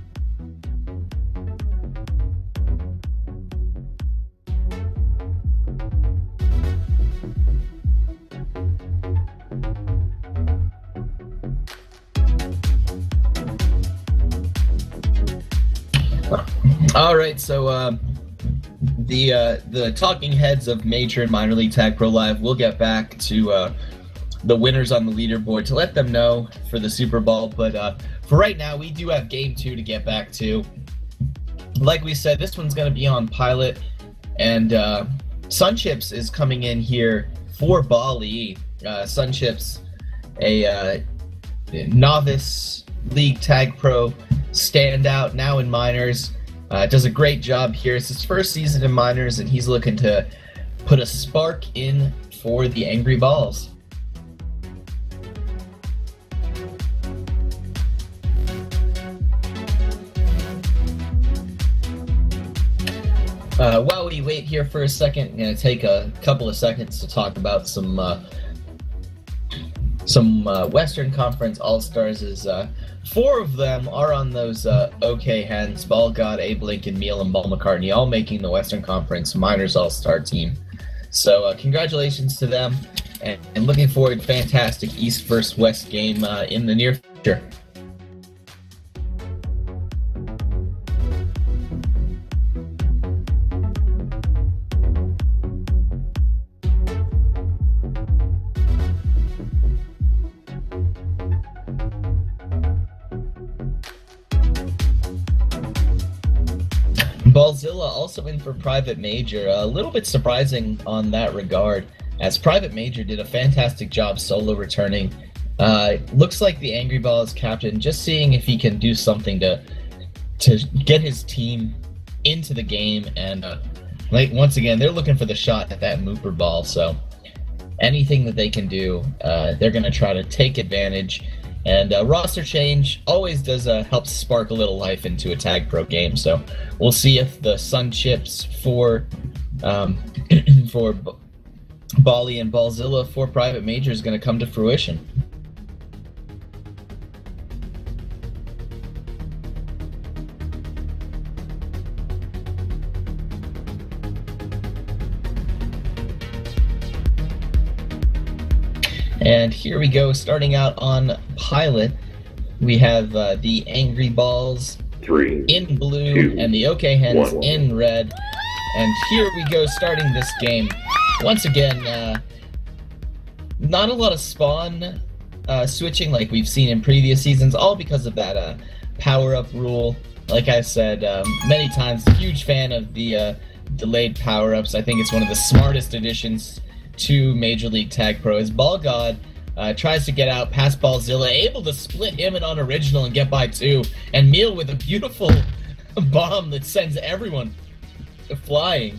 All right, so uh, the uh, the talking heads of Major and Minor League Tag Pro Live will get back to uh, the winners on the leaderboard to let them know for the Super Bowl. But uh, for right now, we do have Game Two to get back to. Like we said, this one's going to be on Pilot, and uh, Sunchips is coming in here for Bali. Uh, Sunchips, a uh, novice League Tag Pro standout now in Minors. Uh, does a great job here. It's his first season in Minors, and he's looking to put a spark in for the Angry Balls. Uh, while we wait here for a second, I'm going to take a couple of seconds to talk about some uh, some uh, Western Conference All-Stars. Is uh, four of them are on those uh, OK Hens: Ball God, Abe Lincoln, Meal, and Paul McCartney, all making the Western Conference Minors All-Star team. So uh, congratulations to them, and, and looking forward to a fantastic East versus West game uh, in the near future. Ballzilla also in for Private Major. A little bit surprising on that regard, as Private Major did a fantastic job solo returning. Uh, looks like the Angry Balls captain just seeing if he can do something to to get his team into the game, and uh, like once again they're looking for the shot at that Mooper ball. So anything that they can do, uh, they're going to try to take advantage. And uh, roster change always does uh, help spark a little life into a Tag Pro game. So we'll see if the Sun Chips for um, for B Bali and Ballzilla for Private Major is going to come to fruition. And here we go, starting out on Pilot, we have uh, the Angry Balls Three, in blue two, and the OK Hens one. in red. And here we go, starting this game. Once again, uh, not a lot of spawn uh, switching like we've seen in previous seasons, all because of that uh, power-up rule. Like I said um, many times, huge fan of the uh, delayed power-ups. I think it's one of the smartest additions to Major League Tag Pro. As Ball God uh, tries to get out past Ballzilla, able to split him and Unoriginal and get by two, and Meal with a beautiful bomb that sends everyone flying.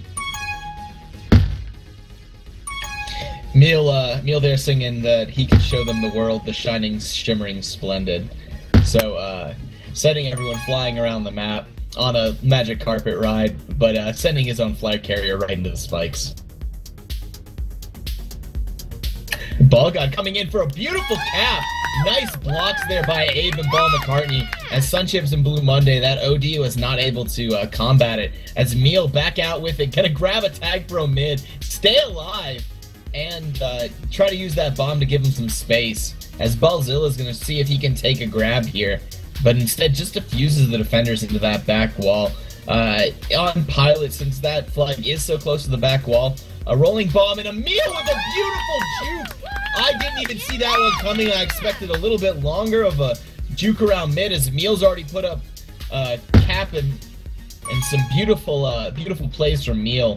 Meal, uh, Meal there singing that he could show them the world, the shining, shimmering, splendid. So, uh, setting everyone flying around the map on a magic carpet ride, but uh, sending his own flag carrier right into the spikes. Ball God coming in for a beautiful cap Nice blocks there by Abe and Ball McCartney. As Sunchips and Blue Monday, that O D was not able to uh, combat it. As Meal back out with it, gonna grab a tag pro mid, stay alive, and uh, try to use that bomb to give him some space. As Ballzilla's gonna see if he can take a grab here, but instead just diffuses the defenders into that back wall. Uh, on Pilot, since that flag is so close to the back wall, a rolling bomb and a Meal with a beautiful juke. I didn't even see that one coming. I expected a little bit longer of a juke around mid, as Meal's already put up uh, cap and, and some beautiful, uh, beautiful plays from Meal.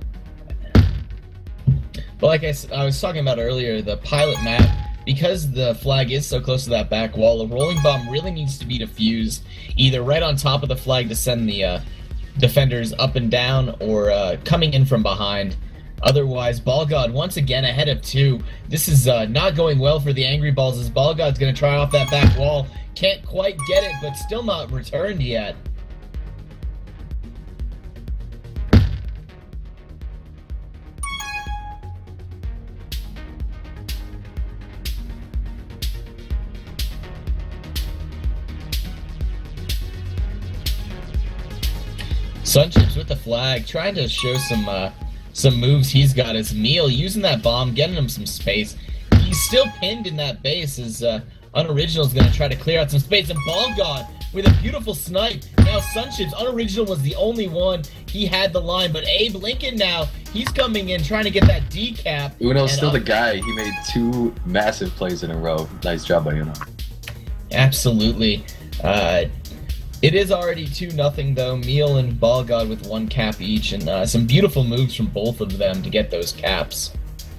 But like I, I was talking about earlier, the Pilot map, because the flag is so close to that back wall, a rolling bomb really needs to be defused, either right on top of the flag to send the uh, defenders up and down, or uh, coming in from behind. Otherwise, Ball God once again ahead of two. This is uh, not going well for the Angry Balls, as Ball God's going to try off that back wall. Can't quite get it, but still not returned yet. Sunchips with the flag, trying to show some uh, some moves he's got as Meal using that bomb, getting him some space. He's still pinned in that base as uh, Unoriginal's going to try to clear out some space, and Ball God with a beautiful snipe. Now Sunchips, Unoriginal was the only one. He had the line, but Abe Lincoln now, he's coming in trying to get that decap. Uno's still up. the guy. He made two massive plays in a row. Nice job by Uno. Absolutely. Uh, It is already two nothing though. Meal and Ball God with one cap each, and uh, some beautiful moves from both of them to get those caps.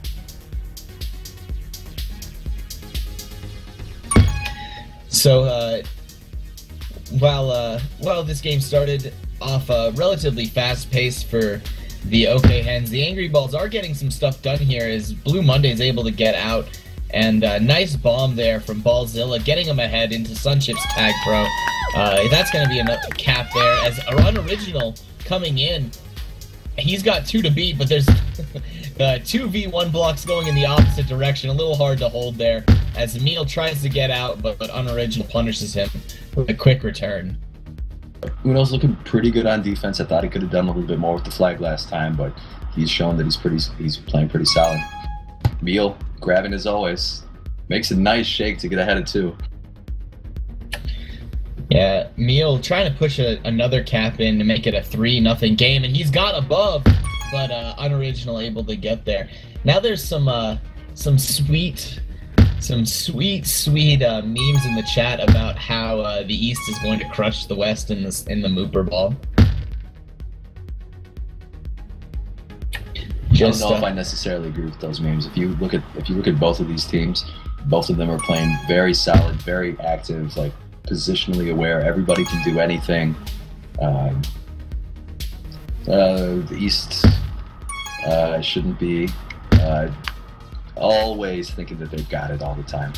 So uh, while uh, while this game started off uh, relatively fast paced for the OK Hens, the Angry Balls are getting some stuff done here as Blue Monday is able to get out. And uh, nice bomb there from Ballzilla, getting him ahead into Sunchip's Tag Pro. Uh, that's going to be a cap there, as Unoriginal coming in. He's got two to beat, but there's uh, two v one blocks going in the opposite direction. A little hard to hold there, as Meal tries to get out, but, but Unoriginal punishes him with a quick return. Uno's looking pretty good on defense. I thought he could have done a little bit more with the flag last time, but he's shown that he's pretty he's playing pretty solid. Meal grabbing as always, makes a nice shake to get ahead of two. Yeah, Meal trying to push a, another cap in to make it a three nothing game, and he's got above, but uh, Unoriginal able to get there. Now there's some uh, some sweet, some sweet, sweet uh, memes in the chat about how uh, the East is going to crush the West in this in the Mooper Ball. Just, I don't know uh, if I necessarily agree with those memes. If you look at if you look at both of these teams, both of them are playing very solid, very active, like positionally aware. Everybody can do anything. Um, uh, the East uh, shouldn't be uh, always thinking that they've got it all the time.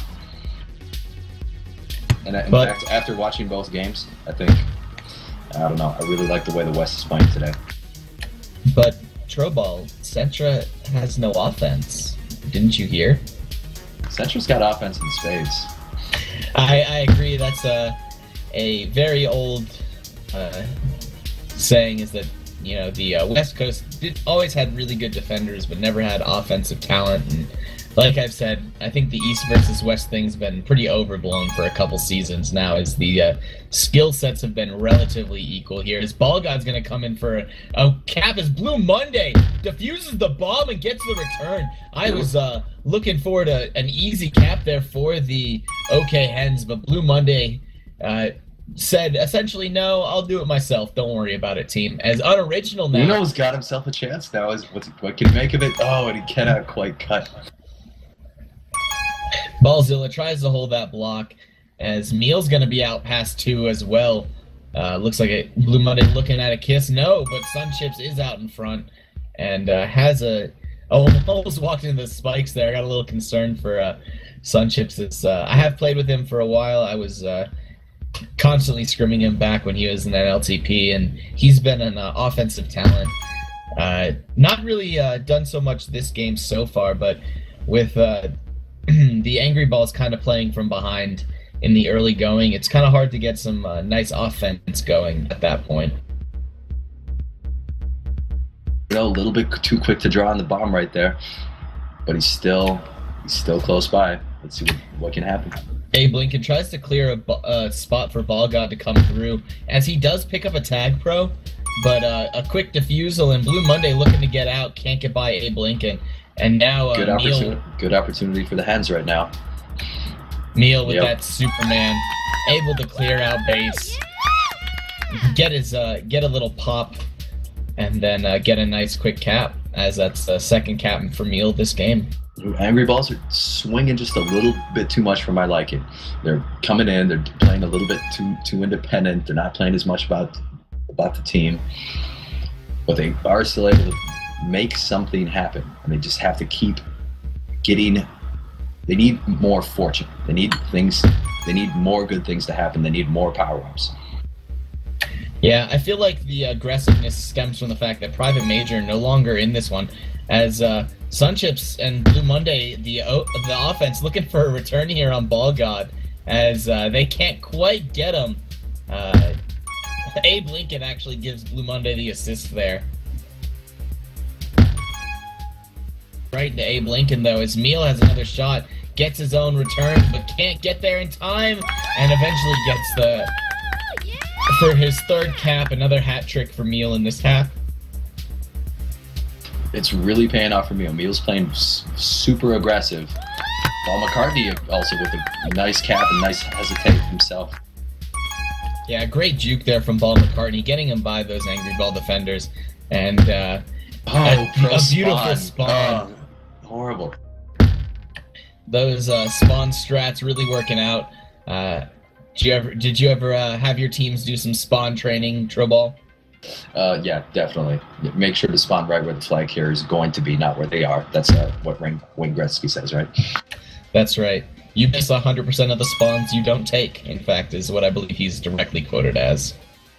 And in but, fact, after watching both games, I think I don't know. I really like the way the West is playing today. But Troball, Centra has no offense. Didn't you hear? Centra's got offense in spades. I, I agree. That's a a very old uh, saying, is that, you know, the uh, West Coast did, always had really good defenders, but never had offensive talent. And like I've said, I think the East versus West thing's been pretty overblown for a couple seasons now, as the uh, skill sets have been relatively equal here. As Ball God's going to come in for a, a cap as Blue Monday diffuses the bomb and gets the return. I was uh, looking forward to an easy cap there for the OK Hens, but Blue Monday uh, said essentially, no, I'll do it myself. Don't worry about it, team. As Unoriginal now. Uno's got himself a chance now. Is what's, what can he make of it? Oh, and he cannot quite cut. Ballzilla tries to hold that block, as Meal's going to be out past two as well. Uh, looks like a Blue Monday looking at a kiss. No, but Sunchips is out in front and uh, has a... Oh, almost walked into the spikes there. I got a little concerned for uh, Sunchips. It's, uh, I have played with him for a while. I was uh, constantly scrimming him back when he was in that L T P, and he's been an uh, offensive talent. Uh, not really uh, done so much this game so far, but with... Uh, the Angry Balls kind of playing from behind in the early going. It's kind of hard to get some uh, nice offense going at that point. You know, a little bit too quick to draw on the bomb right there, but he's still he's still close by. Let's see what, what can happen. Abe Lincoln tries to clear a, a spot for Ball God to come through, as he does pick up a tag pro, but uh, a quick defusal, and Blue Monday looking to get out, can't get by Abe Lincoln. And now uh, good Neil, opportunity, good opportunity for the Hens right now. Neil with Yep. that Superman, able to clear out base, get his uh, get a little pop, and then uh, get a nice quick cap, as that's the second cap for Neil this game. Angry Balls are swinging just a little bit too much for my liking. They're coming in, they're playing a little bit too too independent. They're not playing as much about about the team, but they are still able to make something happen, and they just have to keep getting. They need more fortune. They need things. They need more good things to happen. They need more power-ups. Yeah, I feel like the aggressiveness stems from the fact that Private Major no longer in this one, as uh, Sunchips and Blue Monday, the o the offense looking for a return here on Ball God, as uh, they can't quite get him. Uh, Abe Lincoln actually gives Blue Monday the assist there. Right to Abe Lincoln though, as Meal has another shot, gets his own return, but can't get there in time, and eventually gets the for his third cap, another hat trick for Meal in this half. It's really paying off for Meal. Meal's playing s super aggressive. Paul McCartney also with a nice cap and nice hesitate himself. Yeah, great juke there from Ball McCartney, getting him by those Angry Ball defenders, and uh, Oh, a, pro a beautiful spawn. spawn. Oh, horrible. Those uh, spawn strats really working out. Uh, did you ever, did you ever uh, have your teams do some spawn training, Troball? Uh, yeah, definitely. Make sure to spawn right where the flag carrier is going to be, not where they are. That's uh, what Wayne Gretzky says, right? That's right. You miss one hundred percent of the spawns you don't take, in fact, is what I believe he's directly quoted as.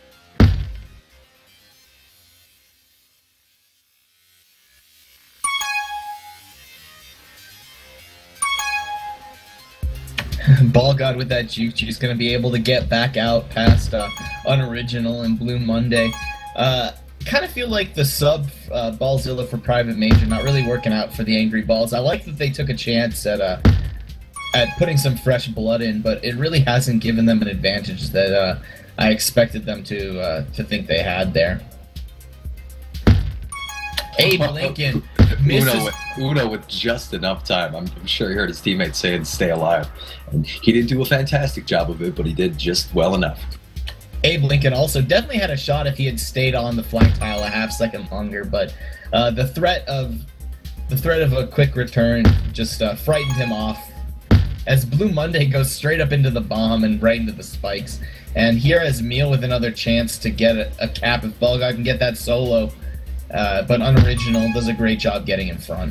Ball God with that juke juice going to be able to get back out past uh, Unoriginal and Blue Monday. Uh, kind of feel like the sub uh, Ballzilla for Private Major not really working out for the Angry Balls. I like that they took a chance at uh, at putting some fresh blood in, but it really hasn't given them an advantage that uh, I expected them to uh, to think they had there. Abe Lincoln misses. Uno with, Uno with just enough time. I'm, I'm sure he heard his teammates saying stay alive. And he didn't do a fantastic job of it, but he did just well enough. Abe Lincoln also definitely had a shot if he had stayed on the flag tile a half second longer, but uh, the threat of the threat of a quick return just uh, frightened him off, as Blue Monday goes straight up into the bomb and right into the spikes. And here is Meal with another chance to get a, a cap if Ball God can get that solo. Uh, but Unoriginal does a great job getting in front.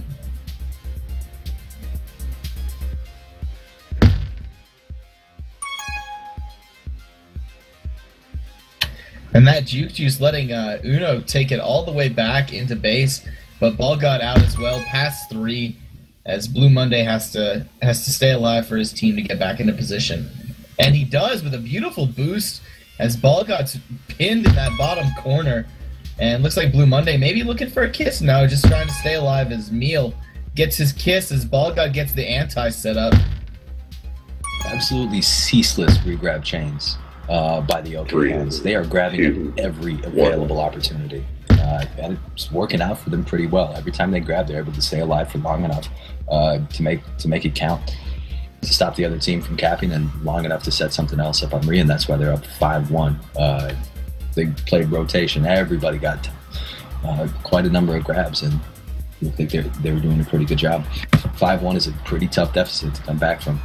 And that juke juice letting uh, Uno take it all the way back into base, but Ball got out as well, past three, as Blue Monday has to has to stay alive for his team to get back into position. And he does with a beautiful boost, as Ball got pinned in that bottom corner. And looks like Blue Monday maybe looking for a kiss now, just trying to stay alive as Meal gets his kiss as Ball God gets the anti set up. Absolutely ceaseless regrab chains uh, by the OK Hands. They are grabbing every available opportunity. Uh, and it's working out for them pretty well. Every time they grab, they're able to stay alive for long enough uh, to make to make it count, to stop the other team from capping, and long enough to set something else up on Rhea, and that's why they're up five one. Uh, They played rotation. Everybody got uh, quite a number of grabs, and I think they they were doing a pretty good job. five one is a pretty tough deficit to come back from.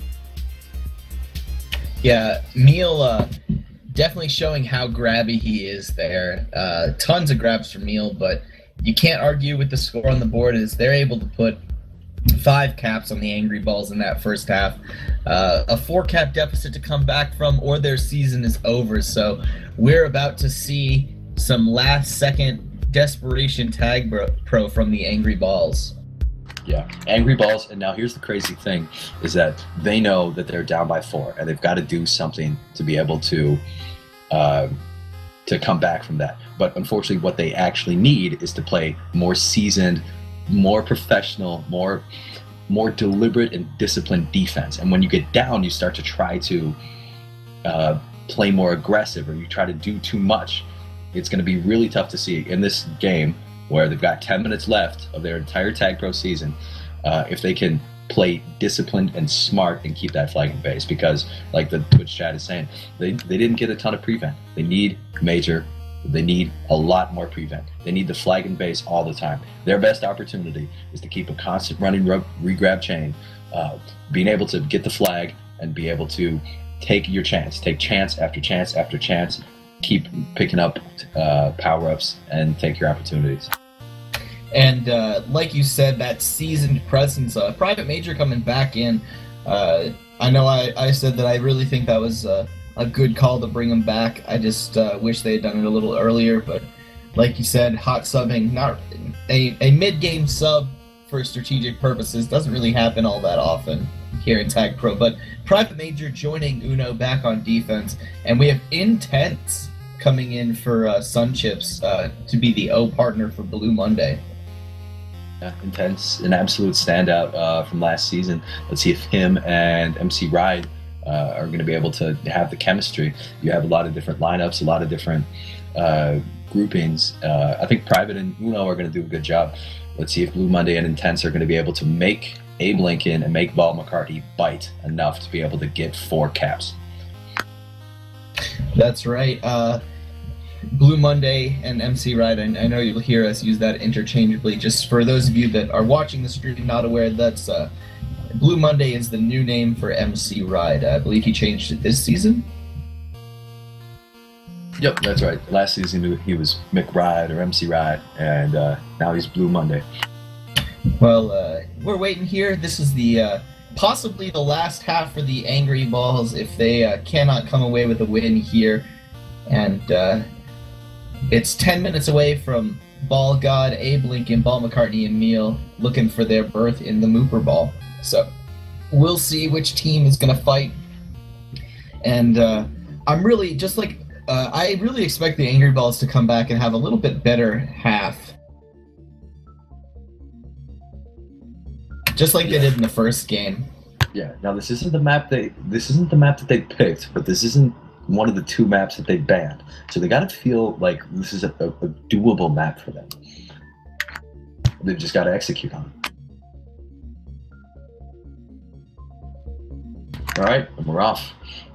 Yeah, Meal uh, definitely showing how grabby he is there. Uh, tons of grabs for Meal, but you can't argue with the score on the board as they're able to put five caps on the Angry Balls in that first half. Uh, a four cap deficit to come back from, or their season is over. So we're about to see some last second desperation tag bro- pro from the Angry Balls. Yeah, angry balls. And now here's the crazy thing, is that they know that they're down by four, and they've got to do something to be able to uh, to come back from that. But unfortunately, what they actually need is to play more seasoned, more professional, more more deliberate and disciplined defense. And when you get down, you start to try to uh, play more aggressive, or you try to do too much. It's going to be really tough to see in this game, where they've got ten minutes left of their entire Tag Pro season, uh, if they can play disciplined and smart and keep that flag in base. Because, like the Twitch chat is saying, they, they didn't get a ton of prevent. They need major, they need a lot more prevent. They need the flag in base all the time. Their best opportunity is to keep a constant running re-grab chain, uh, being able to get the flag and be able to take your chance, take chance after chance after chance, keep picking up uh, power-ups and take your opportunities. And uh, like you said, that seasoned presence, uh, Private Major coming back in, uh, I know I, I said that I really think that was uh, a good call to bring him back. I just uh, wish they had done it a little earlier, but like you said, hot subbing, not a, a mid-game sub for strategic purposes doesn't really happen all that often here in Tag Pro. But Private Major joining Uno back on defense, and we have Intense coming in for uh, Sunchips uh, to be the O partner for Blue Monday. Yeah, Intense, an absolute standout uh, from last season. Let's see if him and M C Ride uh, are going to be able to have the chemistry. You have a lot of different lineups, a lot of different uh, groupings. Uh, I think Private and Uno are going to do a good job. Let's see if Blue Monday and Intense are going to be able to make Abe Lincoln and make Ball McCarthy bite enough to be able to get four caps. That's right. Uh, Blue Monday and M C Ride, I, I know you'll hear us use that interchangeably. Just for those of you that are watching the stream not aware, that's uh, Blue Monday is the new name for M C Ride. I believe he changed it this season. Yep, that's right. Last season he was McRide or M C Ride, and uh, now he's Blue Monday. Well, uh, we're waiting here. This is the uh, possibly the last half for the Angry Balls if they uh, cannot come away with a win here. And uh, it's ten minutes away from Ball God, Abe Lincoln, Ball McCartney, and Meal looking for their berth in the Mooper Ball. So we'll see which team is going to fight. And uh, I'm really, just like, uh, I really expect the Angry Balls to come back and have a little bit better half. Just like Yeah. they did in the first game. Yeah. Now this isn't the map they. This isn't the map that they picked, but this isn't one of the two maps that they banned. So they got to feel like this is a, a, a doable map for them. They've just got to execute on it. All right, and we're off.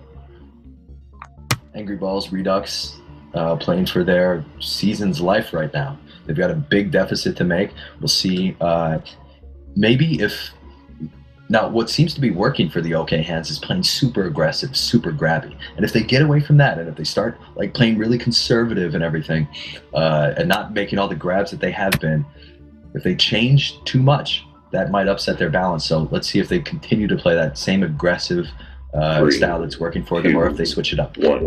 Angry Balls Redux uh, playing for their season's life right now. They've got a big deficit to make. We'll see. Uh, maybe if now what seems to be working for the OK Hands is playing super aggressive, super grabby. And if they get away from that, and if they start like playing really conservative and everything, uh, and not making all the grabs that they have been, if they change too much, that might upset their balance. So let's see if they continue to play that same aggressive uh, Three, style that's working for them, or if they switch it up. One.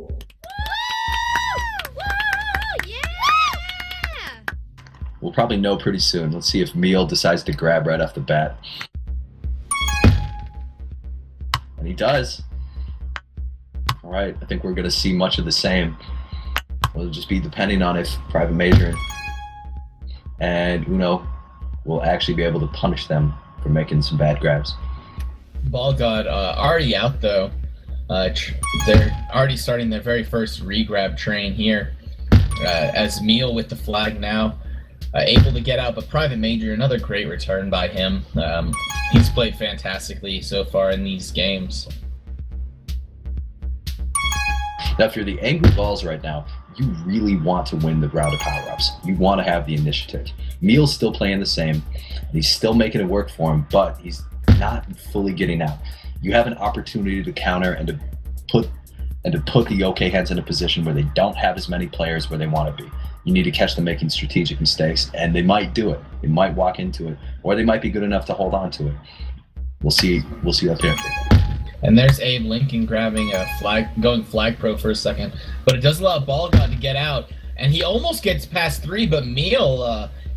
We'll probably know pretty soon. Let's see if Meal decides to grab right off the bat. And he does. All right, I think we're going to see much of the same. It'll just be depending on if Private Major and Uno will actually be able to punish them for making some bad grabs. Ball God uh, already out though. Uh, tr- they're already starting their very first re-grab train here. Uh, as Meal with the flag now, uh, able to get out, but Private Major, another great return by him. Um, he's played fantastically so far in these games. Now, if you're the Angry Balls right now, you really want to win the round of power-ups. You want to have the initiative. Meal's still playing the same, and he's still making it work for him, but he's not fully getting out. You have an opportunity to counter and to put and to put the OK Hands in a position where they don't have as many players where they want to be. You need to catch them making strategic mistakes, and they might do it. They might walk into it, or they might be good enough to hold on to it. We'll see. We'll see up here. And there's Abe Lincoln grabbing a flag, going flag pro for a second, but it does allow Ball God to get out, and he almost gets past three, but Meal uh,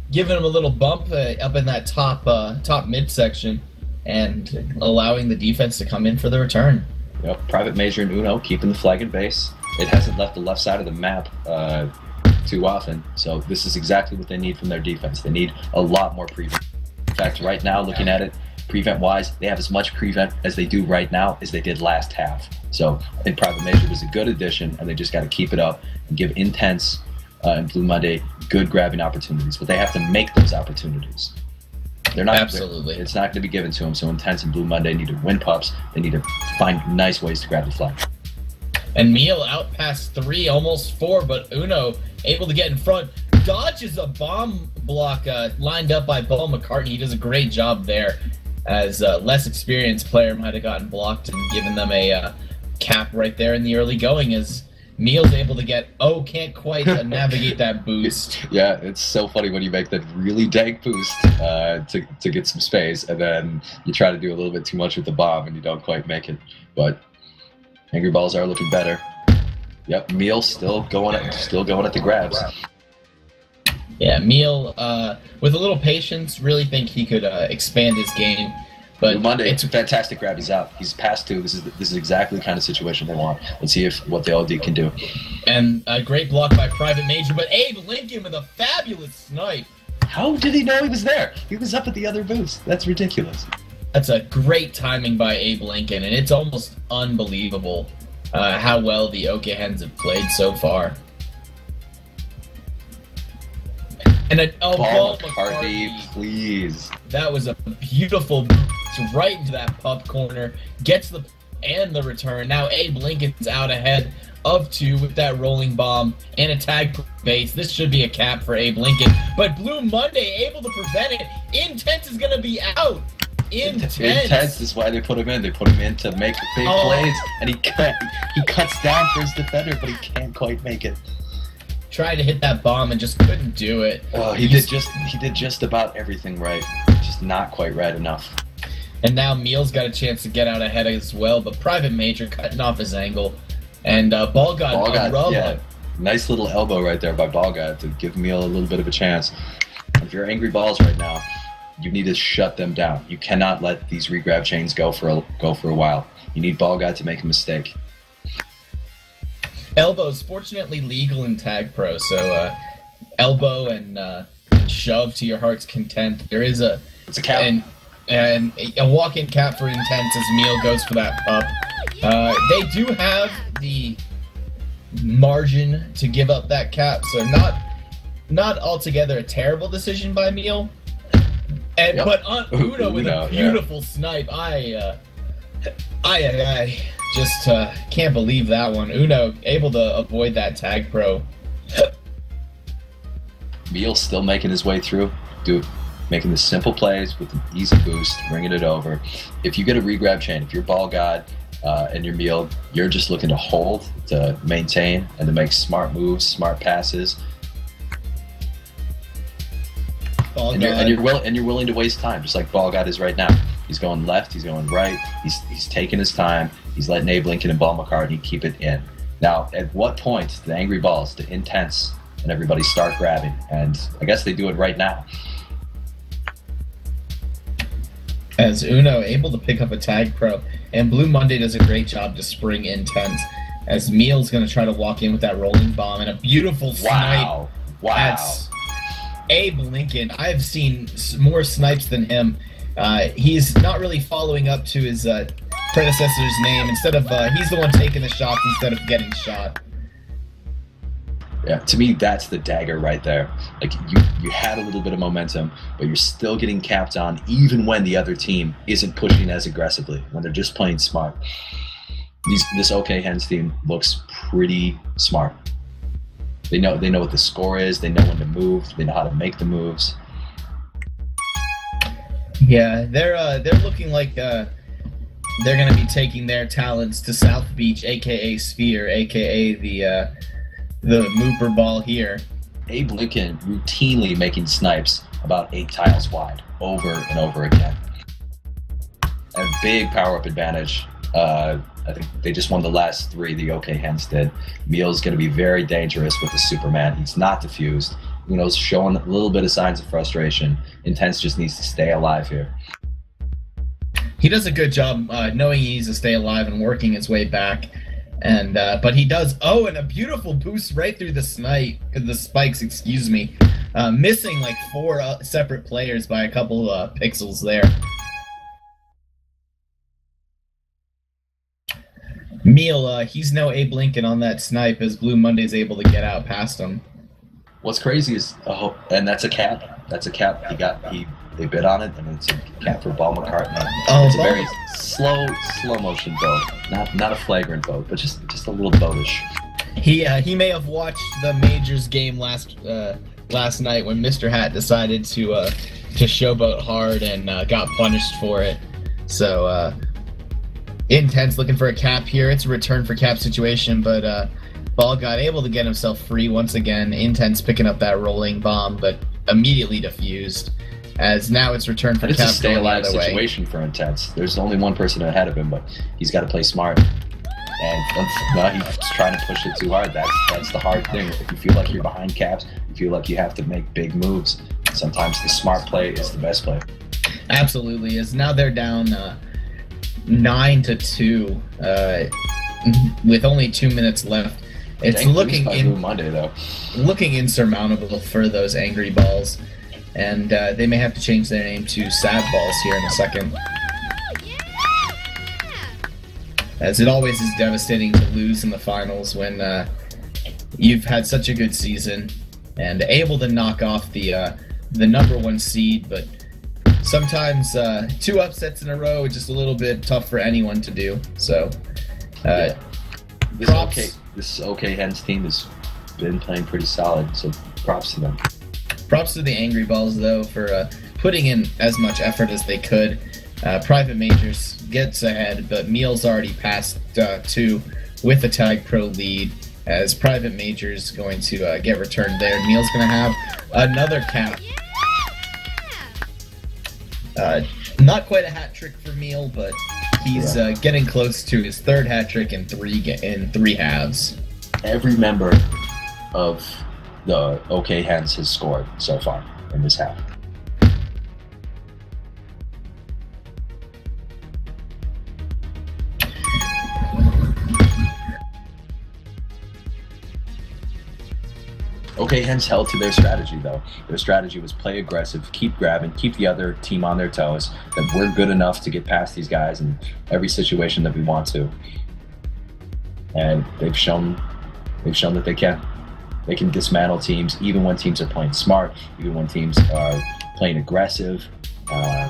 giving him a little bump uh, up in that top uh, top midsection and allowing the defense to come in for the return. Yep, Private Major and Uno keeping the flag in base. It hasn't left the left side of the map uh, too often, so this is exactly what they need from their defense. They need a lot more prevent. In fact, right now, looking at it, prevent-wise, they have as much prevent as they do right now as they did last half. So I think Private Major was a good addition, and they just got to keep it up and give Intense uh, and Blue Monday good grabbing opportunities. But they have to make those opportunities. They're not. Absolutely. It's not going to be given to them. So Intense and Blue Monday need to win pups. They need to find nice ways to grab the flag. And Meal out past three, almost four, but Uno able to get in front. Dodges a bomb block uh, lined up by Paul McCartney. He does a great job there, as a less experienced player might have gotten blocked and given them a uh, cap right there in the early going, as Meal's able to get, oh, can't quite uh, navigate that boost. Yeah, it's so funny when you make that really dank boost uh, to, to get some space, and then you try to do a little bit too much with the bomb and you don't quite make it. But Angry Balls are looking better. Yep, Meal still going at, still going at the grabs. Yeah, Meal, uh, with a little patience, really think he could uh, expand his game. But Blue Monday, it's it's a fantastic grab. He's out. He's past two. This is this is exactly the kind of situation they want. Let's see if what the L D can do. And a great block by Private Major, but Abe Lincoln with a fabulous snipe. How did he know he was there? He was up at the other boost. That's ridiculous. That's a great timing by Abe Lincoln, and it's almost unbelievable uh, how well the OK Hens have played so far. And a oh, Paul Paul McCartney, McCartney, please. that was a beautiful boost right into that pup corner. Gets the and the return. Now Abe Lincoln's out ahead of two with that rolling bomb and a tag base. This should be a cap for Abe Lincoln, but Blue Monday able to prevent it. Intense is gonna be out. Intense. Intense is why they put him in. They put him in to make big Oh. plays, and he cut, he cuts down for his defender, but he can't quite make it. Tried to hit that bomb and just couldn't do it. Oh, he He's- did just he did just about everything right, just not quite right enough. And now Meal's got a chance to get out ahead as well, but Private Major cutting off his angle. And uh, Ball got Ball a God, rub yeah, on- nice little elbow right there by Ball God to give Meal a little bit of a chance. If you're Angry Balls right now, you need to shut them down. You cannot let these regrab chains go for a, go for a while. You need Ball God to make a mistake. Elbow's fortunately legal in Tag Pro, so uh, elbow and, uh, and shove to your heart's content. There is a It's a count. and and a walk-in cap for Intense as Meal goes for that pup. Uh, they do have the margin to give up that cap, so not not altogether a terrible decision by Meal. And Yep. but on Uno with Uno, a yeah. beautiful snipe, I uh, I I, I just uh, can't believe that one. Uno able to avoid that Tag Pro. Meal still making his way through, do making the simple plays with an easy boost, bringing it over. If you get a regrab chain, if you're Ball God uh, and your Meal, you're just looking to hold, to maintain, and to make smart moves, smart passes, Ball and you're, God. and you're will and you're willing to waste time, just like Ball God is right now. He's going left, he's going right, he's he's taking his time, he's letting Abe Lincoln and Ball McCartney keep it in. Now, at what point the Angry Balls, the Intense, and everybody start grabbing? And I guess they do it right now. As Uno able to pick up a Tag Pro, and Blue Monday does a great job to spring Intense. As Meal's going to try to walk in with that rolling bomb and a beautiful snipe. Wow. Wow. That's Abe Lincoln. I've seen s- more snipes than him. Uh, he's not really following up to his uh, predecessor's name. Instead of uh, he's the one taking the shots instead of getting shot. Yeah, to me, that's the dagger right there. Like, you, you had a little bit of momentum, but you're still getting capped on even when the other team isn't pushing as aggressively, when they're just playing smart. These, this OK Hens team looks pretty smart. They know they know what the score is. They know when to move. They know how to make the moves. Yeah, they're uh, they're looking like uh, they're going to be taking their talents to South Beach, aka Sphere, aka the uh, the Mooper Ball here. Abe Lincoln routinely making snipes about eight tiles wide over and over again. A big power-up advantage. Uh, I think they just won the last three, the OK Hens did. Meal's going to be very dangerous with the Superman. He's not diffused. Uno's showing a little bit of signs of frustration. Intense just needs to stay alive here. He does a good job uh, knowing he needs to stay alive and working his way back. And uh, but he does. Oh, and a beautiful boost right through the snipe, the spikes. Excuse me, uh, missing like four uh, separate players by a couple uh, pixels there. Meal, uh, he's no Abe Lincoln on that snipe as Blue Monday's able to get out past him. What's crazy is, oh, and that's a cap. That's a cap. He got he. They bid on it, and it's a cap for Paul McCartney. Oh, it's a Paul. very slow, slow motion vote. Not not a flagrant vote, but just just a little votish. He uh, he may have watched the Majors game last uh, last night when Mister Hat decided to uh, to showboat hard and uh, got punished for it. So uh, Intense looking for a cap here. It's a return for cap situation, but uh, Ball got able to get himself free once again. Intense picking up that rolling bomb, but immediately defused. As now it's return for It's cap a stay going the alive other way. situation for Intense. There's only one person ahead of him, but he's got to play smart. And no, he's trying to push it too hard. That's that's the hard thing. If you feel like you're behind caps, you feel like you have to make big moves. Sometimes the smart play is the best play. Absolutely. As now they're down uh, nine to two uh, with only two minutes left. It's Dang, looking by in, Blue Monday though. looking insurmountable for those angry balls, and uh, they may have to change their name to Sad Balls here in a second. As it always is devastating to lose in the finals when uh, you've had such a good season and able to knock off the uh, the number one seed, but sometimes uh, two upsets in a row is just a little bit tough for anyone to do. So, uh, Yeah. This props. okay, this OK Hens team has been playing pretty solid, so props to them. Props to the Angry Balls, though, for uh, putting in as much effort as they could. Uh, Private Majors gets ahead, but Meal's already passed uh, two with a Tag Pro lead, as Private Majors going to uh, get returned there. Meal's going to have another cap. Uh, not quite a hat trick for Meal, but he's uh, getting close to his third hat trick in three ga- in three halves. Every member of the OK Hens has scored so far in this half. OK Hens held to their strategy, though. Their strategy was play aggressive, keep grabbing, keep the other team on their toes, that we're good enough to get past these guys in every situation that we want to. And they've shown they've shown that they can. They can dismantle teams, even when teams are playing smart, even when teams are playing aggressive. Um,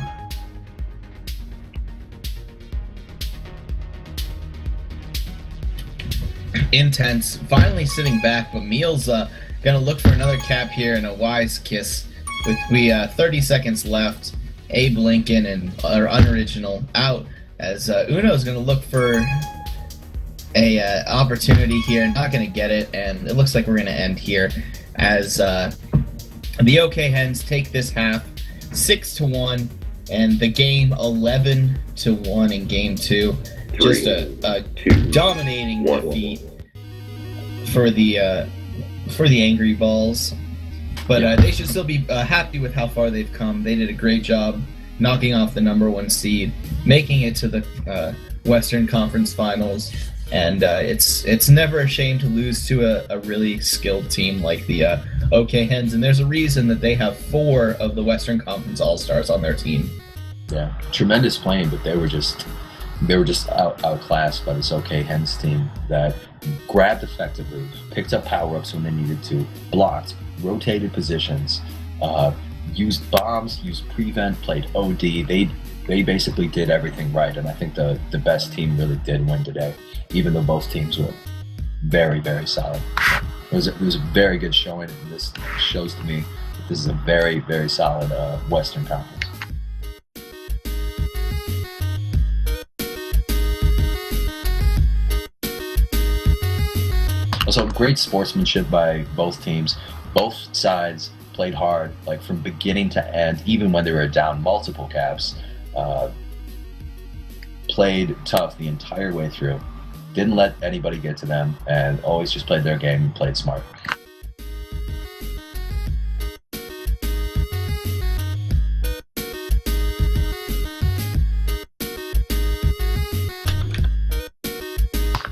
Intense, finally sitting back, but Meal's uh, gonna look for another cap here and a wise kiss with we uh, thirty seconds left. Abe Lincoln and or Unoriginal out, as uh, Uno's gonna look for a uh, opportunity here, not gonna get it, and it looks like we're gonna end here as uh, the OK Hens take this half six to one, and the game eleven to one in game two. Just a, a two, dominating one, defeat for the uh, for the Angry Balls, but uh, they should still be uh, happy with how far they've come. They did a great job knocking off the number one seed, making it to the uh, Western Conference Finals, and uh, it's it's never a shame to lose to a, a really skilled team like the uh, OK Hens, and there's a reason that they have four of the Western Conference All-Stars on their team. yeah, tremendous playing, but they were just they were just out outclassed by this OK Hens team that grabbed effectively, picked up power-ups when they needed to, blocked, rotated positions, uh, used bombs, used prevent, played O D. They they basically did everything right, and I think the, the best team really did win today, even though both teams were very, very solid. It was a, it was a very good showing, and this shows to me that this is a very, very solid uh, Western Conference. Also, great sportsmanship by both teams. Both sides played hard, like from beginning to end, even when they were down multiple caps. Uh, played tough the entire way through. Didn't let anybody get to them, and always just played their game and played smart.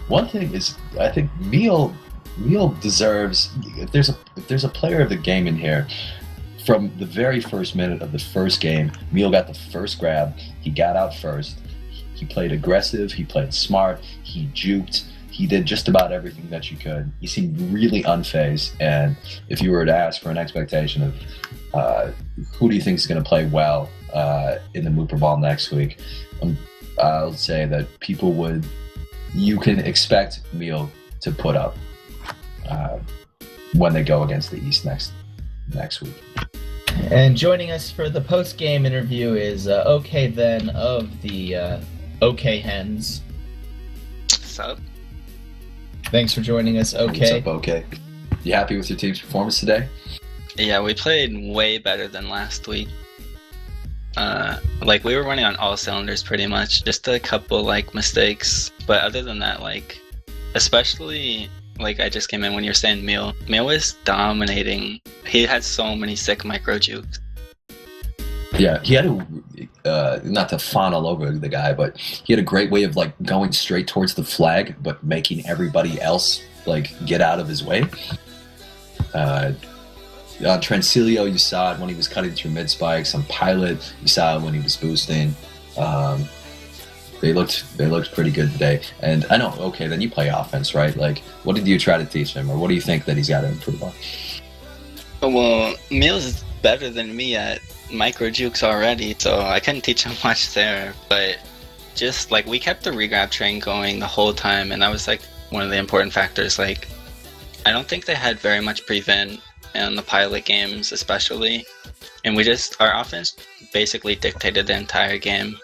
one thing is, I think Meal Meal deserves. If there's a if there's a player of the game in here, from the very first minute of the first game, Meal got the first grab. He got out first. He played aggressive. He played smart. He juked. He did just about everything that you could. He seemed really unfazed. And if you were to ask for an expectation of uh, who do you think is going to play well uh, in the Mooper Ball next week, um, I'll say that people would. You can expect Meal to put up uh, when they go against the East next next week. And joining us for the post-game interview is uh, OK Then of the uh, OK Hens. What's up? Thanks for joining us, OK. What's up, OK? You happy with your team's performance today? Yeah, we played way better than last week. Uh, like, we were running on all cylinders pretty much. Just a couple, like, mistakes. But other than that, like, especially, like, I just came in when you're saying Meal. Meal was dominating. He had so many sick micro jukes. Yeah, he had a, uh, not to fawn all over the guy, but he had a great way of, like, going straight towards the flag, but making everybody else, like, get out of his way. Uh, on Transilio, you saw it when he was cutting through mid spikes. On Pilot, you saw it when he was boosting. Um, they looked they looked pretty good today. And I know, okay, then you play offense, right? Like, what did you try to teach him, or what do you think that he's got to improve on? Well, Meal's better than me at micro jukes already, so I couldn't teach him much there. But just, like, we kept the regrab train going the whole time, and that was, like, one of the important factors. Like, I don't think they had very much prevent in the Pilot games especially, and we just, our offense basically dictated the entire game.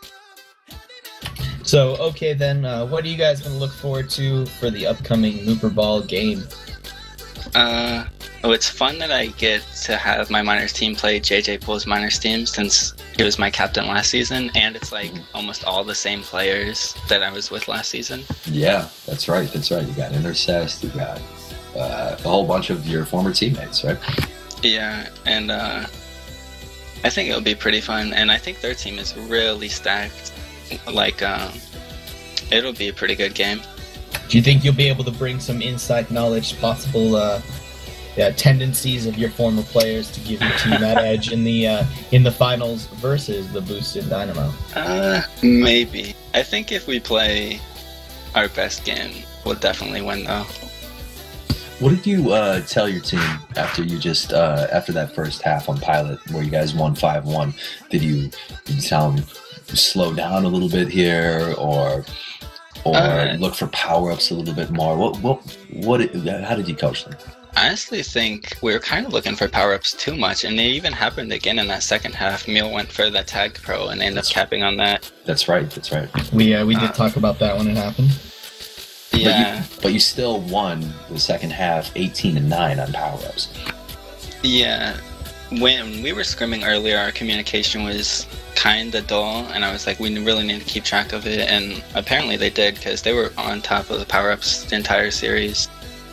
So, OK Then, uh, what are you guys going to look forward to for the upcoming Mooper Ball game? Uh, oh, it's fun that I get to have my minors team play J J Pool's minors team since he was my captain last season, and it's like almost all the same players that I was with last season. Yeah, that's right, that's right. You got Intercest, you got uh, a whole bunch of your former teammates, right? Yeah, and uh, I think it'll be pretty fun, and I think their team is really stacked. Like, um, it'll be a pretty good game. Do you think you'll be able to bring some inside knowledge, possible uh, yeah, tendencies of your former players to give your team that edge in the uh, in the finals versus the boosted Dynamo? Uh, maybe. I think if we play our best game, we'll definitely win, though. What did you uh, tell your team after you just uh, after that first half on Pilot, where you guys won five one? Did you, did you tell them slow down a little bit here, or or uh, look for power ups a little bit more? What what what? How did you coach them? I honestly think we were kind of looking for power ups too much, and it even happened again in that second half. Meal went for that tag pro and ended That's up capping on that. That's right. That's right. We uh, we did Uh, talk about that when it happened. Yeah, But you, but you still won the second half, eighteen to nine on power ups. yeah. When we were scrimming earlier, our communication was kind of dull, and I was like, we really need to keep track of it, and apparently they did, because they were on top of the power-ups the entire series.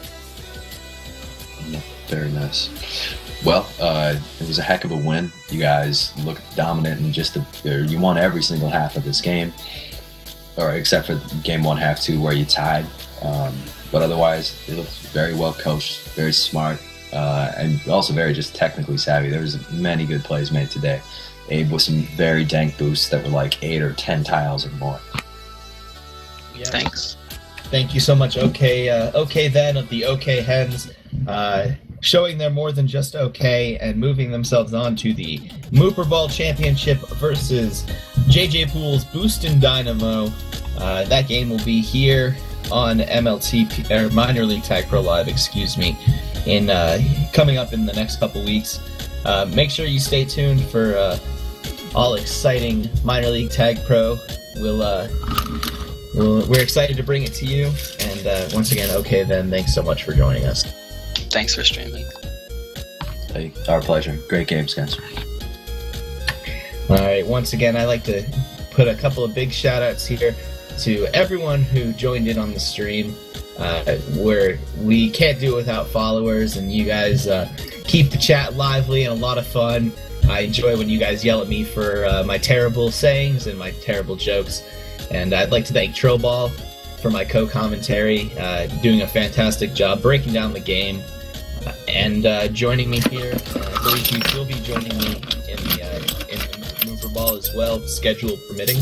Very nice. Well, uh, it was a heck of a win. You guys looked dominant, and just the, you won every single half of this game, or except for game one, half two, where you tied. Um, but otherwise, it looked very well coached, very smart. Uh, and also very just technically savvy. There was many good plays made today. Abe with some very dank boosts that were like eight or ten tiles or more. Yeah. Thanks. Thank you so much, OK. Uh, OK Then of the OK Hens, uh, showing they're more than just OK and moving themselves on to the Mooper Ball Championship versus J J Pool's Boostin' Dynamo. Uh, that game will be here on M L T P, or Minor League Tag Pro Live, excuse me, in uh, coming up in the next couple weeks. Uh, make sure you stay tuned for uh, all exciting Minor League Tag Pro. We'll, uh, we'll we're excited to bring it to you. And uh, once again, OK Then, thanks so much for joining us. Thanks for streaming. Hey, our pleasure. Great games, guys. All right, once again, I'd like to put a couple of big shout outs here to everyone who joined in on the stream. Uh, where we can't do it without followers, and you guys uh, keep the chat lively and a lot of fun. I enjoy when you guys yell at me for uh, my terrible sayings and my terrible jokes. And I'd like to thank Trillball for my co-commentary, uh, doing a fantastic job breaking down the game. Uh, and uh, joining me here, uh, I believe you will be joining me in the, uh, in the Mover Ball as well, schedule permitting.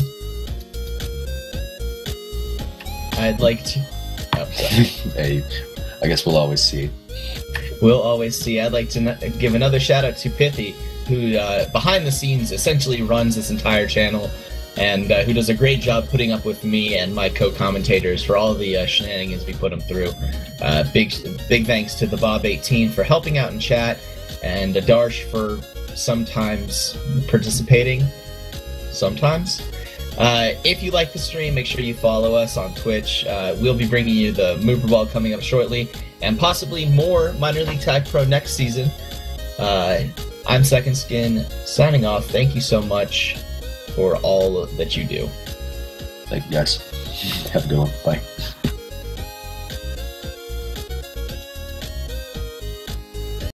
I'd like to... Oh, sorry. Hey, I guess we'll always see. We'll always see. I'd like to n- give another shout out to Pithy, who uh, behind the scenes essentially runs this entire channel, and uh, who does a great job putting up with me and my co-commentators for all the uh, shenanigans we put them through. Uh, big big thanks to the Bob eighteen for helping out in chat, and uh, Darsh for sometimes participating. Sometimes. Uh, if you like the stream, make sure you follow us on Twitch. Uh, we'll be bringing you the Mooper Ball coming up shortly, and possibly more Minor League Tag Pro next season. Uh, I'm Second Skin, signing off. Thank you so much for all that you do. Thank you, guys. Have a good one. Bye.